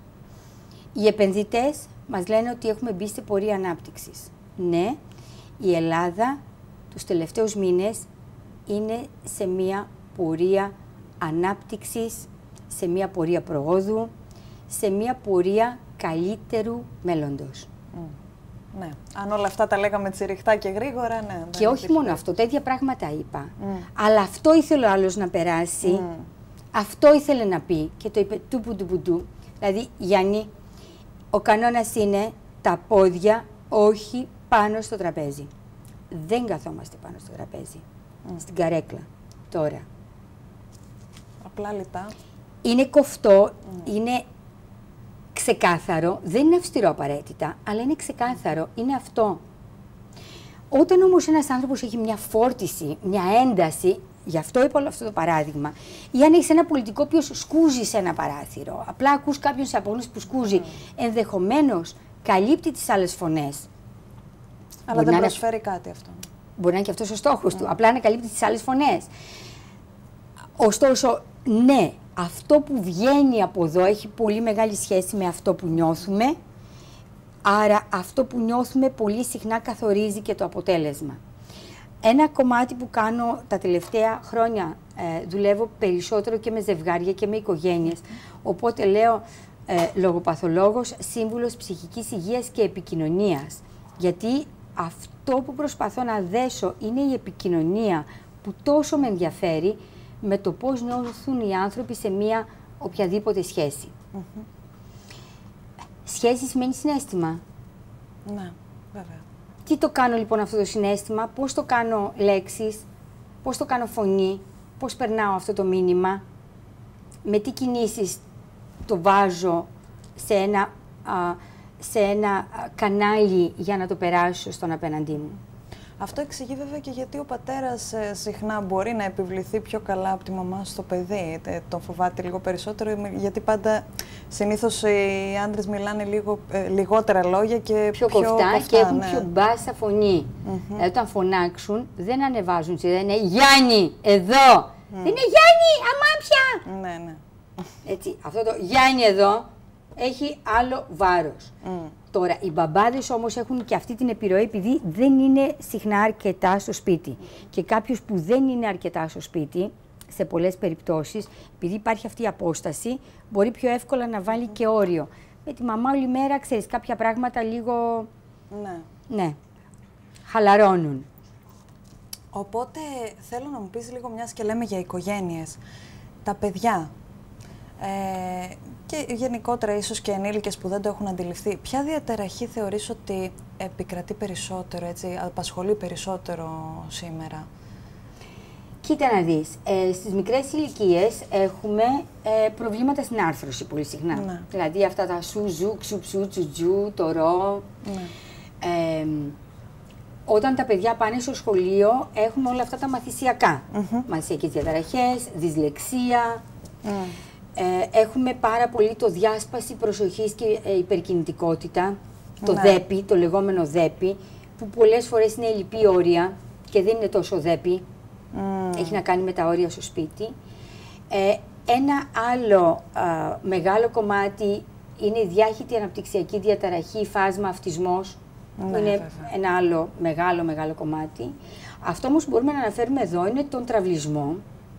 Οι επενδυτές μας λένε ότι έχουμε μπει σε πορεία ανάπτυξης. Ναι, η Ελλάδα τους τελευταίους μήνες είναι σε μια πορεία ανάπτυξης, σε μια πορεία προόδου, σε μια πορεία καλύτερου μέλλοντος. Mm. Ναι. Αν όλα αυτά τα λέγαμε τσιριχτά και γρήγορα, ναι. Και όχι μόνο αυτό, τέτοια πράγματα είπα. Mm. Αλλά αυτό ήθελε ο άλλος να περάσει, mm. αυτό ήθελε να πει και το είπε τουπου τουπου του. Δηλαδή, Γιάννη, ο κανόνας είναι τα πόδια όχι πάνω στο τραπέζι. Δεν καθόμαστε πάνω στο τραπέζι, mm. στην καρέκλα, τώρα. Απλά λιτά. Είναι κοφτό, mm. είναι ξεκάθαρο, δεν είναι αυστηρό απαραίτητα, αλλά είναι ξεκάθαρο, είναι αυτό. Όταν όμως ένας άνθρωπος έχει μια φόρτιση, μια ένταση, γι' αυτό είπα όλο αυτό το παράδειγμα, ή αν έχεις ένα πολιτικό που σκούζει σε ένα παράθυρο, απλά ακούς κάποιον σε απόγνωση που σκούζει, mm. ενδεχομένως καλύπτει τις άλλες φωνές. Αλλά δεν προσφέρει είναι... κάτι αυτό. Μπορεί να είναι και αυτός ο στόχος mm. του, απλά να καλύπτει τις άλλες φωνές. Ωστόσο, ναι, αυτό που βγαίνει από εδώ έχει πολύ μεγάλη σχέση με αυτό που νιώθουμε, άρα αυτό που νιώθουμε πολύ συχνά καθορίζει και το αποτέλεσμα. Ένα κομμάτι που κάνω τα τελευταία χρόνια, ε, δουλεύω περισσότερο και με ζευγάρια και με οικογένειες, οπότε λέω ε, λογοπαθολόγος, σύμβουλος ψυχικής υγείας και επικοινωνίας, γιατί αυτό που προσπαθώ να δέσω είναι η επικοινωνία που τόσο με ενδιαφέρει, με το πώς νιώθουν οι άνθρωποι σε μία οποιαδήποτε σχέση. Mm-hmm. Σχέση σημαίνει συναίσθημα. Ναι, βέβαια. Τι το κάνω λοιπόν αυτό το συναίσθημα, πώς το κάνω λέξεις, πώς το κάνω φωνή, πώς περνάω αυτό το μήνυμα, με τι κινήσεις το βάζω σε ένα, α, σε ένα κανάλι για να το περάσω στον απέναντί μου. Αυτό εξηγεί βέβαια και γιατί ο πατέρας ε, συχνά μπορεί να επιβληθεί πιο καλά από τη μαμά στο παιδί. Ε, τον φοβάται λίγο περισσότερο, γιατί πάντα συνήθως οι άντρες μιλάνε λίγο, ε, λιγότερα λόγια και πιο, πιο κοφτά, κοφτά, και έχουν ναι. πιο μπάσα φωνή. Mm-hmm. Δηλαδή όταν φωνάξουν δεν ανεβάζουν, δεν είναι Γιάννη, εδώ! Mm. Δεν είναι Γιάννη, αμάψια! Ναι, ναι. Έτσι, αυτό το Γιάννη εδώ έχει άλλο βάρος. Mm. Τώρα, οι μπαμπάδες όμως έχουν και αυτή την επιρροή επειδή δεν είναι συχνά αρκετά στο σπίτι. Mm. Και κάποιος που δεν είναι αρκετά στο σπίτι, σε πολλές περιπτώσεις, επειδή υπάρχει αυτή η απόσταση, μπορεί πιο εύκολα να βάλει mm. και όριο. Με τη μαμά όλη μέρα, ξέρεις, κάποια πράγματα λίγο... Ναι. Ναι, χαλαρώνουν. Οπότε, θέλω να μου πεις λίγο, μιας και λέμε για οικογένειες, τα παιδιά, ε, και γενικότερα ίσως και ενήλικες που δεν το έχουν αντιληφθεί, ποια διαταραχή θεωρείς ότι επικρατεί περισσότερο, έτσι, απασχολεί περισσότερο σήμερα? Κοίτα να δεις, ε, στις μικρές ηλικίες έχουμε ε, προβλήματα στην άρθρωση πολύ συχνά. Ναι. Δηλαδή αυτά τα σου, ζου, ξου, ψου, τσουτζού, το ρο. Ναι. Ε, όταν τα παιδιά πάνε στο σχολείο έχουμε όλα αυτά τα μαθησιακά. Mm-hmm. Μαθησιακές διαταραχές, δυσλεξία. Mm. Ε, έχουμε πάρα πολύ το διάσπαση προσοχής και ε, υπερκινητικότητα, το ναι. δέπι, το λεγόμενο δέπι, που πολλές φορές είναι λυπή όρια και δεν είναι τόσο δέπι. Mm. Έχει να κάνει με τα όρια στο σπίτι. Ε, ένα άλλο α, μεγάλο κομμάτι είναι η διάχυτη αναπτυξιακή διαταραχή, φάσμα, αυτισμός, ναι, που είναι βέβαια. Ένα άλλο μεγάλο μεγάλο κομμάτι. Αυτό όμως που μπορούμε να αναφέρουμε εδώ είναι τον τραυλισμό,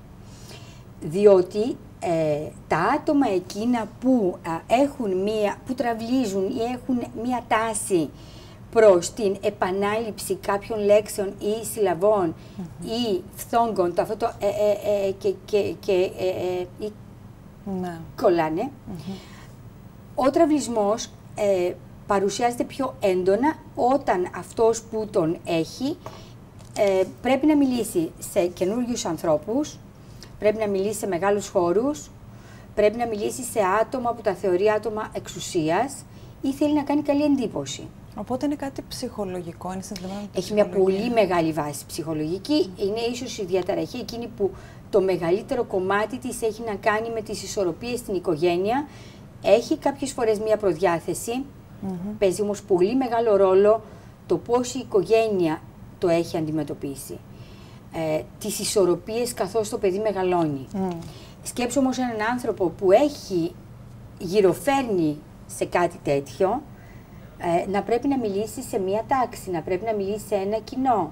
διότι ε, τα άτομα εκείνα που, α, έχουν μία, που τραυλίζουν ή έχουν μία τάση προς την επανάληψη κάποιων λέξεων ή συλλαβών mm-hmm. ή φθόγκων, το αυτό το ε, ε, ε, και, και, και ε, ε, ναι. κολλάνε. Mm-hmm. Ο τραυλισμός ε, παρουσιάζεται πιο έντονα όταν αυτός που τον έχει ε, πρέπει να μιλήσει σε καινούριους ανθρώπους, πρέπει να μιλήσει σε μεγάλους χώρους, πρέπει να μιλήσει σε άτομα που τα θεωρεί άτομα εξουσίας ή θέλει να κάνει καλή εντύπωση. Οπότε είναι κάτι ψυχολογικό, είναι συνδεδεμένο. Έχει μια πολύ μεγάλη βάση ψυχολογική. Mm. Είναι ίσως η διαταραχή εκείνη που το μεγαλύτερο κομμάτι της έχει να κάνει με τις ισορροπίες στην οικογένεια. Έχει κάποιες φορές μια προδιάθεση, mm-hmm. παίζει όμως πολύ μεγάλο ρόλο το πώς η οικογένεια το έχει αντιμετωπίσει. Ε, τις ισορροπίες καθώς το παιδί μεγαλώνει. Mm. Σκέψου όμως έναν άνθρωπο που έχει γυροφέρνει σε κάτι τέτοιο, Ε, να πρέπει να μιλήσει σε μία τάξη, να πρέπει να μιλήσει σε ένα κοινό.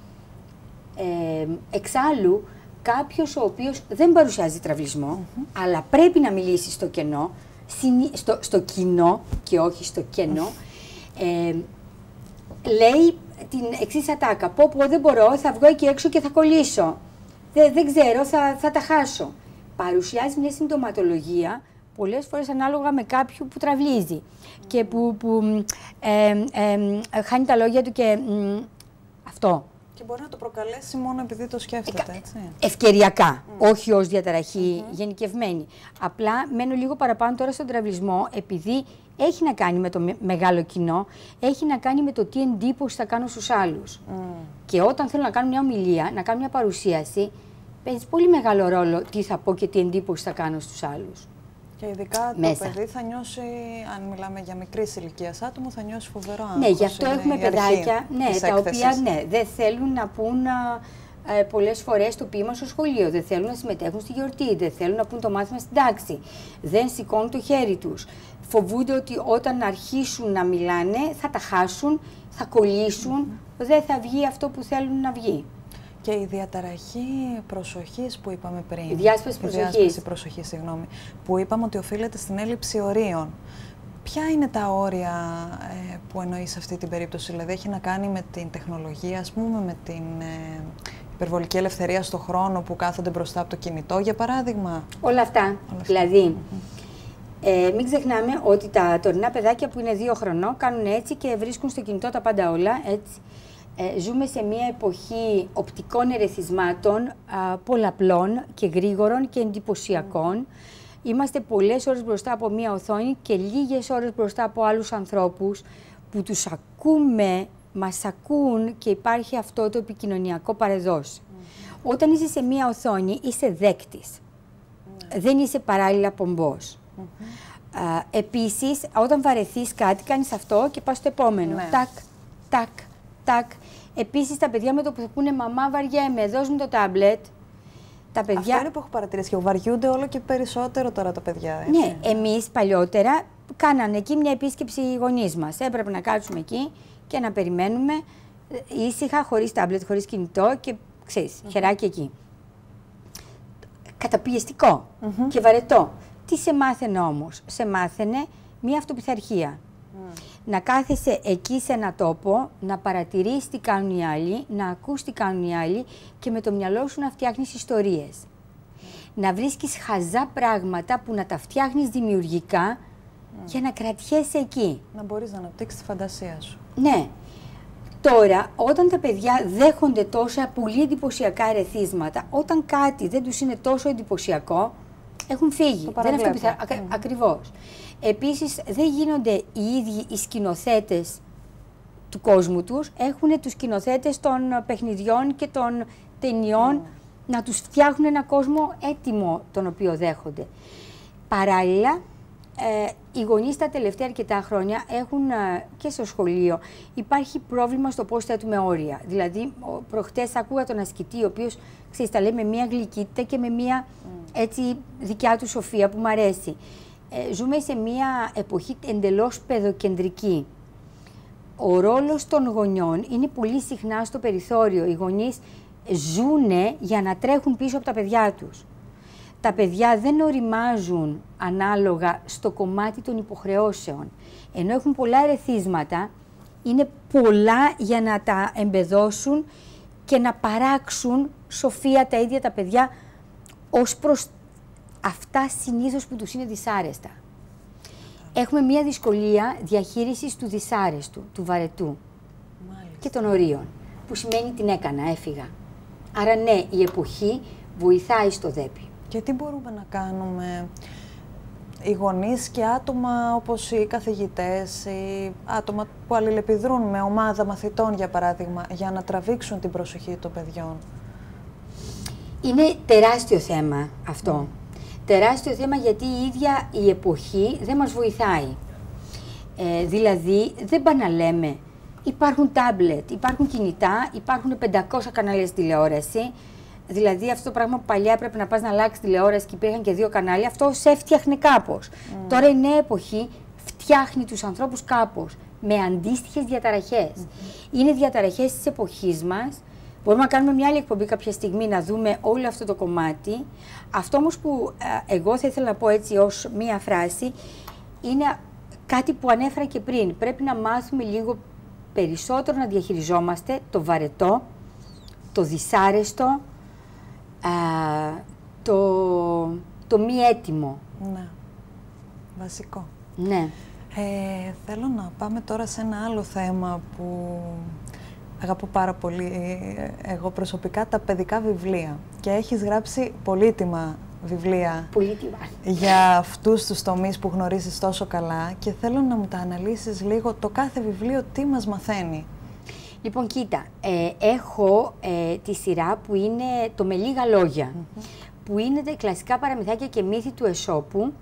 Ε, εξάλλου, κάποιος ο οποίος δεν παρουσιάζει τραυλισμό, mm-hmm. αλλά πρέπει να μιλήσει στο, κενό, στο, στο κοινό και όχι στο κενό, ε, λέει την εξής ατάκα. Πω πω δεν μπορώ, θα βγω εκεί έξω και θα κολλήσω. Δεν, δεν ξέρω, θα, θα τα χάσω. Παρουσιάζει μια συμπτωματολογία πολλές φορές ανάλογα με κάποιον που τραυλίζει mm. και που, που ε, ε, χάνει τα λόγια του και ε, αυτό. Και μπορεί να το προκαλέσει μόνο επειδή το σκέφτεται, ε, έτσι. Ευκαιριακά, mm. όχι ως διαταραχή mm-hmm. γενικευμένη. Απλά μένω λίγο παραπάνω τώρα στον τραυλισμό, επειδή έχει να κάνει με το με, μεγάλο κοινό, έχει να κάνει με το τι εντύπωση θα κάνω στους άλλους. Mm. Και όταν θέλω να κάνω μια ομιλία, να κάνω μια παρουσίαση, παίζει πολύ μεγάλο ρόλο τι θα πω και τι εντύπωση θα κάνω στους άλλους. Και ειδικά Μέσα. Το παιδί θα νιώσει, αν μιλάμε για μικρής ηλικίας άτομο, θα νιώσει φοβερό άγχος. Ναι, γι' αυτό έχουμε παιδάκια ναι, τα οποία ναι, δεν θέλουν να πούν ε, πολλές φορές το ποίημα στο σχολείο, δεν θέλουν να συμμετέχουν στη γιορτή, δεν θέλουν να πούν το μάθημα στην τάξη, δεν σηκώνουν το χέρι τους. Φοβούνται ότι όταν αρχίσουν να μιλάνε θα τα χάσουν, θα κολλήσουν, mm-hmm. δεν θα βγει αυτό που θέλουν να βγει. Και η διαταραχή προσοχής που είπαμε πριν. Η διάσπαση προσοχής. Η διάσπαση προσοχής, συγγνώμη. Που είπαμε ότι οφείλεται στην έλλειψη ορίων. Ποια είναι τα όρια ε, που εννοείς σε αυτή την περίπτωση? Δηλαδή έχει να κάνει με την τεχνολογία, ας πούμε, με την ε, υπερβολική ελευθερία στο χρόνο που κάθονται μπροστά από το κινητό, για παράδειγμα. Όλα αυτά. Όλα αυτά. Δηλαδή, mm-hmm. ε, μην ξεχνάμε ότι τα τωρινά παιδάκια που είναι δύο χρονών κάνουν έτσι και βρίσκουν στο κινητό τα πάντα όλα, έτσι. Ε, ζούμε σε μια εποχή οπτικών ερεθισμάτων α, πολλαπλών και γρήγορων και εντυπωσιακών. Mm. Είμαστε πολλές ώρες μπροστά από μια οθόνη και λίγες ώρες μπροστά από άλλους ανθρώπους που τους ακούμε μας ακούν και υπάρχει αυτό το επικοινωνιακό παρεδώς. Mm. Όταν είσαι σε μία οθόνη, είσαι δέκτης. Mm. Δεν είσαι παράλληλα πομπός. Mm-hmm. Α, επίσης, όταν βαρεθείς κάτι, κάνεις αυτό και πας στο επόμενο. Mm. Τάκ, τάκ, τάκ. Επίσης, τα παιδιά με το που θα πούνε «Μαμά, βαριέμαι, δώσ' μου το τάμπλετ». Τα παιδιά... Αυτό είναι που έχω παρατηρήσει και βαριούνται όλο και περισσότερο τώρα τα παιδιά. Έτσι. Ναι, εμείς παλιότερα κάνανε εκεί μια επίσκεψη οι γονείς μας. Έπρεπε να κάτσουμε εκεί και να περιμένουμε ήσυχα, χωρίς τάμπλετ, χωρίς κινητό και ξέρεις, mm-hmm. χεράκι εκεί. Καταπιεστικό mm-hmm. και βαρετό. Τι σε μάθαινε όμως? Σε μάθαινε μια αυτοπιθαρχία. Mm. Να κάθεσαι εκεί σε ένα τόπο, να παρατηρείς τι κάνουν οι άλλοι, να ακούς τι κάνουν οι άλλοι και με το μυαλό σου να φτιάχνεις ιστορίες. Mm. Να βρίσκεις χαζά πράγματα που να τα φτιάχνεις δημιουργικά mm. για να κρατιέσαι εκεί. Να μπορείς να αναπτύξεις τη φαντασία σου. Ναι. Τώρα, όταν τα παιδιά δέχονται τόσα πολύ εντυπωσιακά ερεθίσματα, όταν κάτι δεν τους είναι τόσο εντυπωσιακό, έχουν φύγει. Δεν είναι αυτό mm. Ακριβώς. Επίσης, δεν γίνονται οι ίδιοι οι σκηνοθέτες του κόσμου τους. Έχουν τους σκηνοθέτες των παιχνιδιών και των ταινιών mm. να τους φτιάχνουν ένα κόσμο έτοιμο τον οποίο δέχονται. Παράλληλα, ε, οι γονείς τα τελευταία αρκετά χρόνια έχουν ε, και στο σχολείο υπάρχει πρόβλημα στο πώς θέτουμε όρια. Δηλαδή, προχτές άκουγα τον ασκητή, ο οποίος ξέρεις, τα λέει με μια γλυκύτητα και με μια mm. έτσι, δικιά του σοφία που μου αρέσει. Ε, ζούμε σε μια εποχή εντελώς παιδοκεντρική. Ο ρόλος των γονιών είναι πολύ συχνά στο περιθώριο. Οι γονείς ζούνε για να τρέχουν πίσω από τα παιδιά τους. Τα παιδιά δεν οριμάζουν ανάλογα στο κομμάτι των υποχρεώσεων. Ενώ έχουν πολλά ερεθίσματα, είναι πολλά για να τα εμπεδώσουν και να παράξουν σοφία τα ίδια τα παιδιά ως προς αυτά συνήθως που τους είναι δυσάρεστα. Έχουμε μία δυσκολία διαχείρισης του δυσάρεστου, του βαρετού Μάλιστα. και των ορίων, που σημαίνει την έκανα, έφυγα. Άρα ναι, η εποχή βοηθάει στο δέπι. Και τι μπορούμε να κάνουμε οι γονείς και άτομα όπως οι καθηγητές, οι άτομα που αλληλεπιδρούν με ομάδα μαθητών για παράδειγμα, για να τραβήξουν την προσοχή των παιδιών? Είναι τεράστιο θέμα αυτό. Mm. Τεράστιο θέμα γιατί η ίδια η εποχή δεν μας βοηθάει. Ε, δηλαδή, δεν πάνε να λέμε, υπάρχουν τάμπλετ, υπάρχουν κινητά, υπάρχουν πεντακόσια κανάλια στη τηλεόραση. Δηλαδή, αυτό το πράγμα που παλιά έπρεπε να πας να αλλάξεις τηλεόραση και υπήρχαν και δύο κανάλια, αυτό σε έφτιαχνε κάπως. Mm. Τώρα η νέα εποχή φτιάχνει τους ανθρώπους κάπως, με αντίστοιχες διαταραχές. Mm. Είναι διαταραχές της εποχής μας. Μπορούμε να κάνουμε μια άλλη εκπομπή κάποια στιγμή να δούμε όλο αυτό το κομμάτι. Αυτό όμως που ε, εγώ θα ήθελα να πω έτσι ως μία φράση είναι κάτι που ανέφερα και πριν. Πρέπει να μάθουμε λίγο περισσότερο να διαχειριζόμαστε το βαρετό, το δυσάρεστο, ε, το, το μη έτοιμο. Ναι, βασικό. Ναι. Ε, θέλω να πάμε τώρα σε ένα άλλο θέμα που αγαπώ πάρα πολύ εγώ προσωπικά, τα παιδικά βιβλία. Και έχεις γράψει πολύτιμα βιβλία πολύτιμα. για αυτούς τους τομείς που γνωρίζεις τόσο καλά και θέλω να μου τα αναλύσεις λίγο το κάθε βιβλίο τι μας μαθαίνει. Λοιπόν, κοίτα, ε, έχω ε, τη σειρά που είναι το «Με λίγα λόγια», mm-hmm. που είναι τα κλασικά παραμυθάκια και μύθοι του Αισόπου,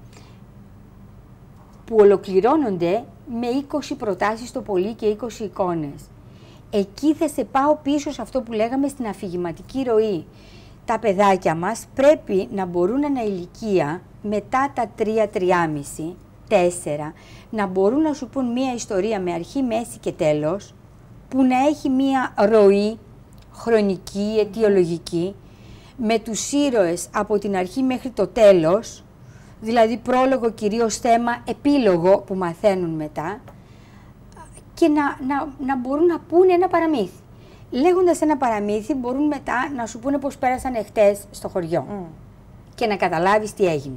που ολοκληρώνονται με είκοσι προτάσεις το πολύ και είκοσι εικόνες. Εκεί θα σε πάω πίσω σε αυτό που λέγαμε στην αφηγηματική ροή. Τα παιδάκια μας πρέπει να μπορούν ένα ηλικία μετά τα τρία, τριάμιση, τέσσερα, να μπορούν να σου πούν μία ιστορία με αρχή, μέση και τέλος, που να έχει μία ροή χρονική, αιτιολογική, με τους ήρωες από την αρχή μέχρι το τέλος, δηλαδή πρόλογο, κυρίως θέμα, επίλογο που μαθαίνουν μετά, και να, να, να μπορούν να πούνε ένα παραμύθι. Λέγοντας ένα παραμύθι, μπορούν μετά να σου πούνε πώς πέρασαν εχθές στο χωριό mm. και να καταλάβεις τι έγινε.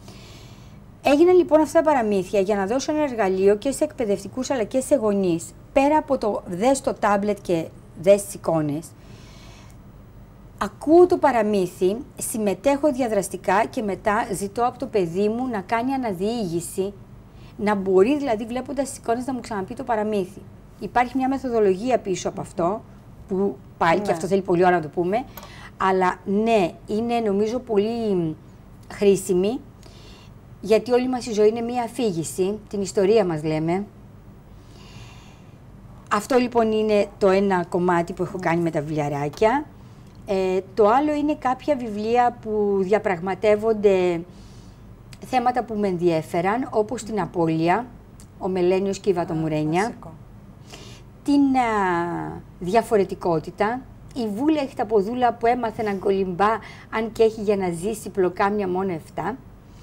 Έγιναν λοιπόν αυτά τα παραμύθια για να δώσω ένα εργαλείο και σε εκπαιδευτικούς αλλά και σε γονείς. Πέρα από το δες το τάμπλετ και δες τις εικόνες, ακούω το παραμύθι, συμμετέχω διαδραστικά και μετά ζητώ από το παιδί μου να κάνει αναδιήγηση, να μπορεί δηλαδή βλέποντας τις εικόνες να μου ξαναπεί το παραμύθι. Υπάρχει μια μεθοδολογία πίσω από αυτό, που πάλι ναι. και αυτό θέλει πολύ ώρα να το πούμε, αλλά ναι, είναι νομίζω πολύ χρήσιμη, γιατί όλη μας η ζωή είναι μια αφήγηση, την ιστορία μας λέμε. Αυτό λοιπόν είναι το ένα κομμάτι που έχω κάνει με τα βιβλιαράκια. Ε, το άλλο είναι κάποια βιβλία που διαπραγματεύονται θέματα που με ενδιέφεραν, όπως την απώλεια, ο Μελένιος και η Βατομουρένια, την α, διαφορετικότητα, η Βούλα Εχταποδούλα που έμαθε να κολυμπά, αν και έχει για να ζήσει πλοκάμια μόνο εφτά,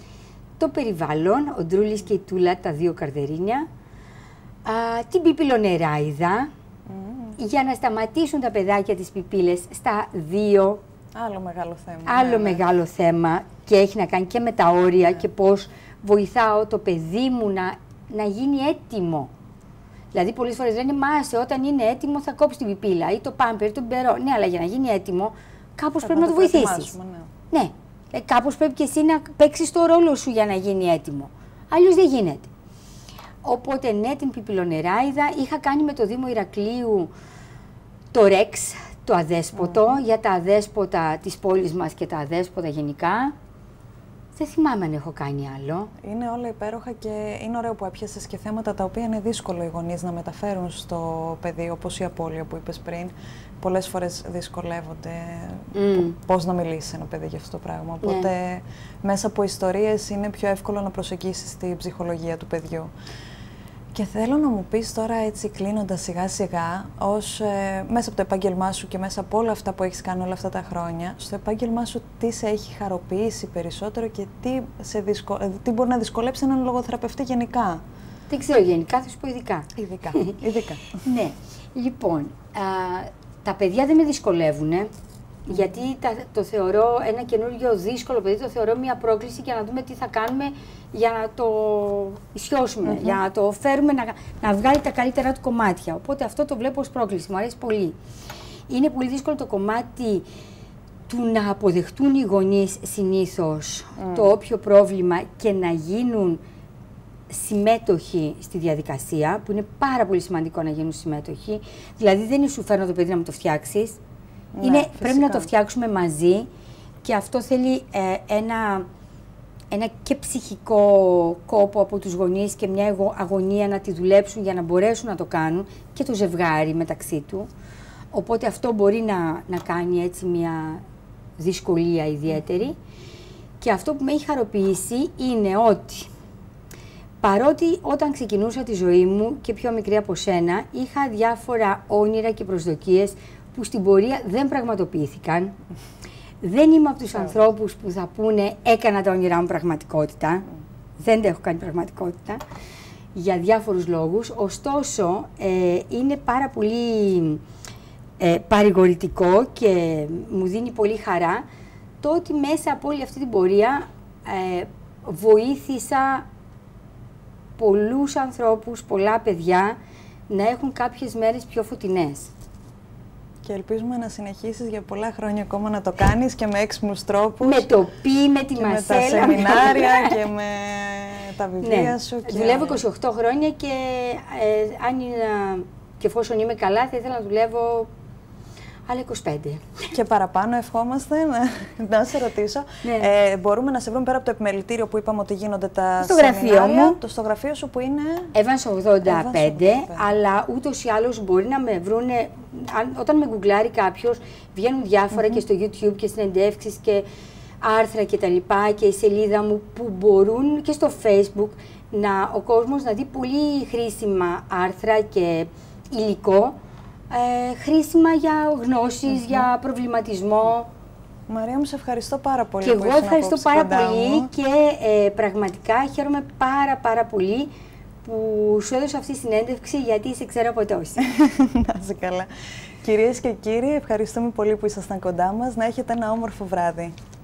το περιβάλλον, ο Ντρούλης και η Τούλα, τα δύο καρδερίνια, α, την Πιπιλονεράιδα, mm. για να σταματήσουν τα παιδάκια της πιπίλες στα δύο. Άλλο μεγάλο θέμα. Άλλο ναι, μεγάλο ναι. θέμα και έχει να κάνει και με τα όρια, ναι. και πώς βοηθάω το παιδί μου να, να γίνει έτοιμο. Δηλαδή, πολλές φορές λένε, μάσε, όταν είναι έτοιμο θα κόψει την πιπίλα ή το πάμπερ, τον περό. Ναι, αλλά για να γίνει έτοιμο, κάπως πρέπει να το βοηθήσεις. Ναι. ναι. Ε, κάπως πρέπει και εσύ να παίξεις το ρόλο σου για να γίνει έτοιμο. Αλλιώς δεν γίνεται. Οπότε, ναι, την Πιπιλονεράιδα είχα κάνει με το Δήμο Ηρακλείου το Ρεξ, το αδέσποτο, mm. για τα αδέσποτα της πόλης μας και τα αδέσποτα γενικά. Δεν θυμάμαι αν έχω κάνει άλλο. Είναι όλα υπέροχα και είναι ωραίο που έπιασες και θέματα τα οποία είναι δύσκολο οι γονείς να μεταφέρουν στο παιδί, όπως η απώλεια που είπες πριν. Πολλές φορές δυσκολεύονται mm. πώς να μιλήσει ένα παιδί για αυτό το πράγμα. Οπότε yeah. μέσα από ιστορίες είναι πιο εύκολο να προσεγγίσεις την ψυχολογία του παιδιού. Και θέλω να μου πεις τώρα, έτσι κλείνοντας σιγά σιγά, ως, ε, μέσα από το επάγγελμά σου και μέσα από όλα αυτά που έχεις κάνει όλα αυτά τα χρόνια, στο επάγγελμά σου τι σε έχει χαροποιήσει περισσότερο και τι, σε δυσκο... τι μπορεί να δυσκολέψει έναν λογοθεραπευτή γενικά. Δεν ξέρω γενικά, θα σου πω ειδικά. Ειδικά, ειδικά. Ναι, λοιπόν, α, τα παιδιά δεν με δυσκολεύουν, γιατί τα, το θεωρώ ένα καινούργιο δύσκολο παιδί, το θεωρώ μια πρόκληση για να δούμε τι θα κάνουμε για να το ισιώσουμε, mm-hmm. για να το φέρουμε να, να βγάλει τα καλύτερα του κομμάτια. Οπότε αυτό το βλέπω ως πρόκληση, μου αρέσει πολύ. Είναι πολύ δύσκολο το κομμάτι του να αποδεχτούν οι γονείς συνήθως mm. το όποιο πρόβλημα και να γίνουν συμμέτοχοι στη διαδικασία, που είναι πάρα πολύ σημαντικό να γίνουν συμμέτοχοι. Δηλαδή δεν είναι σου φέρνω το παιδί να μου το φτιάξεις. Ναι, είναι, πρέπει να το φτιάξουμε μαζί και αυτό θέλει ε, ένα, ένα και ψυχικό κόπο από τους γονείς και μια αγωνία να τη δουλέψουν για να μπορέσουν να το κάνουν και το ζευγάρι μεταξύ του. Οπότε αυτό μπορεί να, να κάνει έτσι μια δυσκολία ιδιαίτερη. Και αυτό που με έχει χαροποιήσει είναι ότι παρότι όταν ξεκινούσα τη ζωή μου και πιο μικρή από σένα, είχα διάφορα όνειρα και προσδοκίες που στην πορεία δεν πραγματοποιήθηκαν. Δεν είμαι από τους ανθρώπους που θα πούνε έκανα τα όνειρά μου πραγματικότητα. Δεν τα έχω κάνει πραγματικότητα για διάφορους λόγους. Ωστόσο, ε, είναι πάρα πολύ ε, παρηγορητικό και μου δίνει πολύ χαρά το ότι μέσα από όλη αυτή την πορεία ε, βοήθησα πολλούς ανθρώπους, πολλά παιδιά να έχουν κάποιες μέρες πιο φωτεινές. Και ελπίζουμε να συνεχίσεις για πολλά χρόνια ακόμα να το κάνεις και με έξυπνους τρόπους. Με το πι, με τη και μασέλα. Με τα σεμινάρια και με τα βιβλία ναι. σου. Και... Δουλεύω είκοσι οκτώ χρόνια και ε, αν είναι, και εφόσον είμαι καλά θα ήθελα να δουλεύω άλλα είκοσι πέντε. Και παραπάνω ευχόμαστε να, να σε ρωτήσω. Ναι. Ε, μπορούμε να σε βρούμε πέρα από το επιμελητήριο που είπαμε ότι γίνονται τα στο γραφείο μου. Το στο γραφείο σου που είναι... Evans ογδόντα πέντε, αλλά ούτως ή άλλως μπορεί να με βρούνε... Αν, όταν με γκουγκλάρει κάποιος, βγαίνουν διάφορα mm-hmm. και στο YouTube και συνεντεύξεις και άρθρα και τα λοιπά και η σελίδα μου που μπορούν και στο Facebook να, ο κόσμος να δει πολύ χρήσιμα άρθρα και υλικό Ε, χρήσιμα για γνώσεις, mm-hmm. για προβληματισμό. Μαρία μου, σε ευχαριστώ πάρα πολύ. Και εγώ ευχαριστώ πάρα πολύ μου. και ε, πραγματικά χαίρομαι πάρα πάρα πολύ που σου έδωσα αυτή τη συνέντευξη γιατί σε ξέρω από τόση. Να είσαι καλά. Κυρίες και κύριοι, ευχαριστούμε πολύ που ήσασταν κοντά μας. Να έχετε ένα όμορφο βράδυ.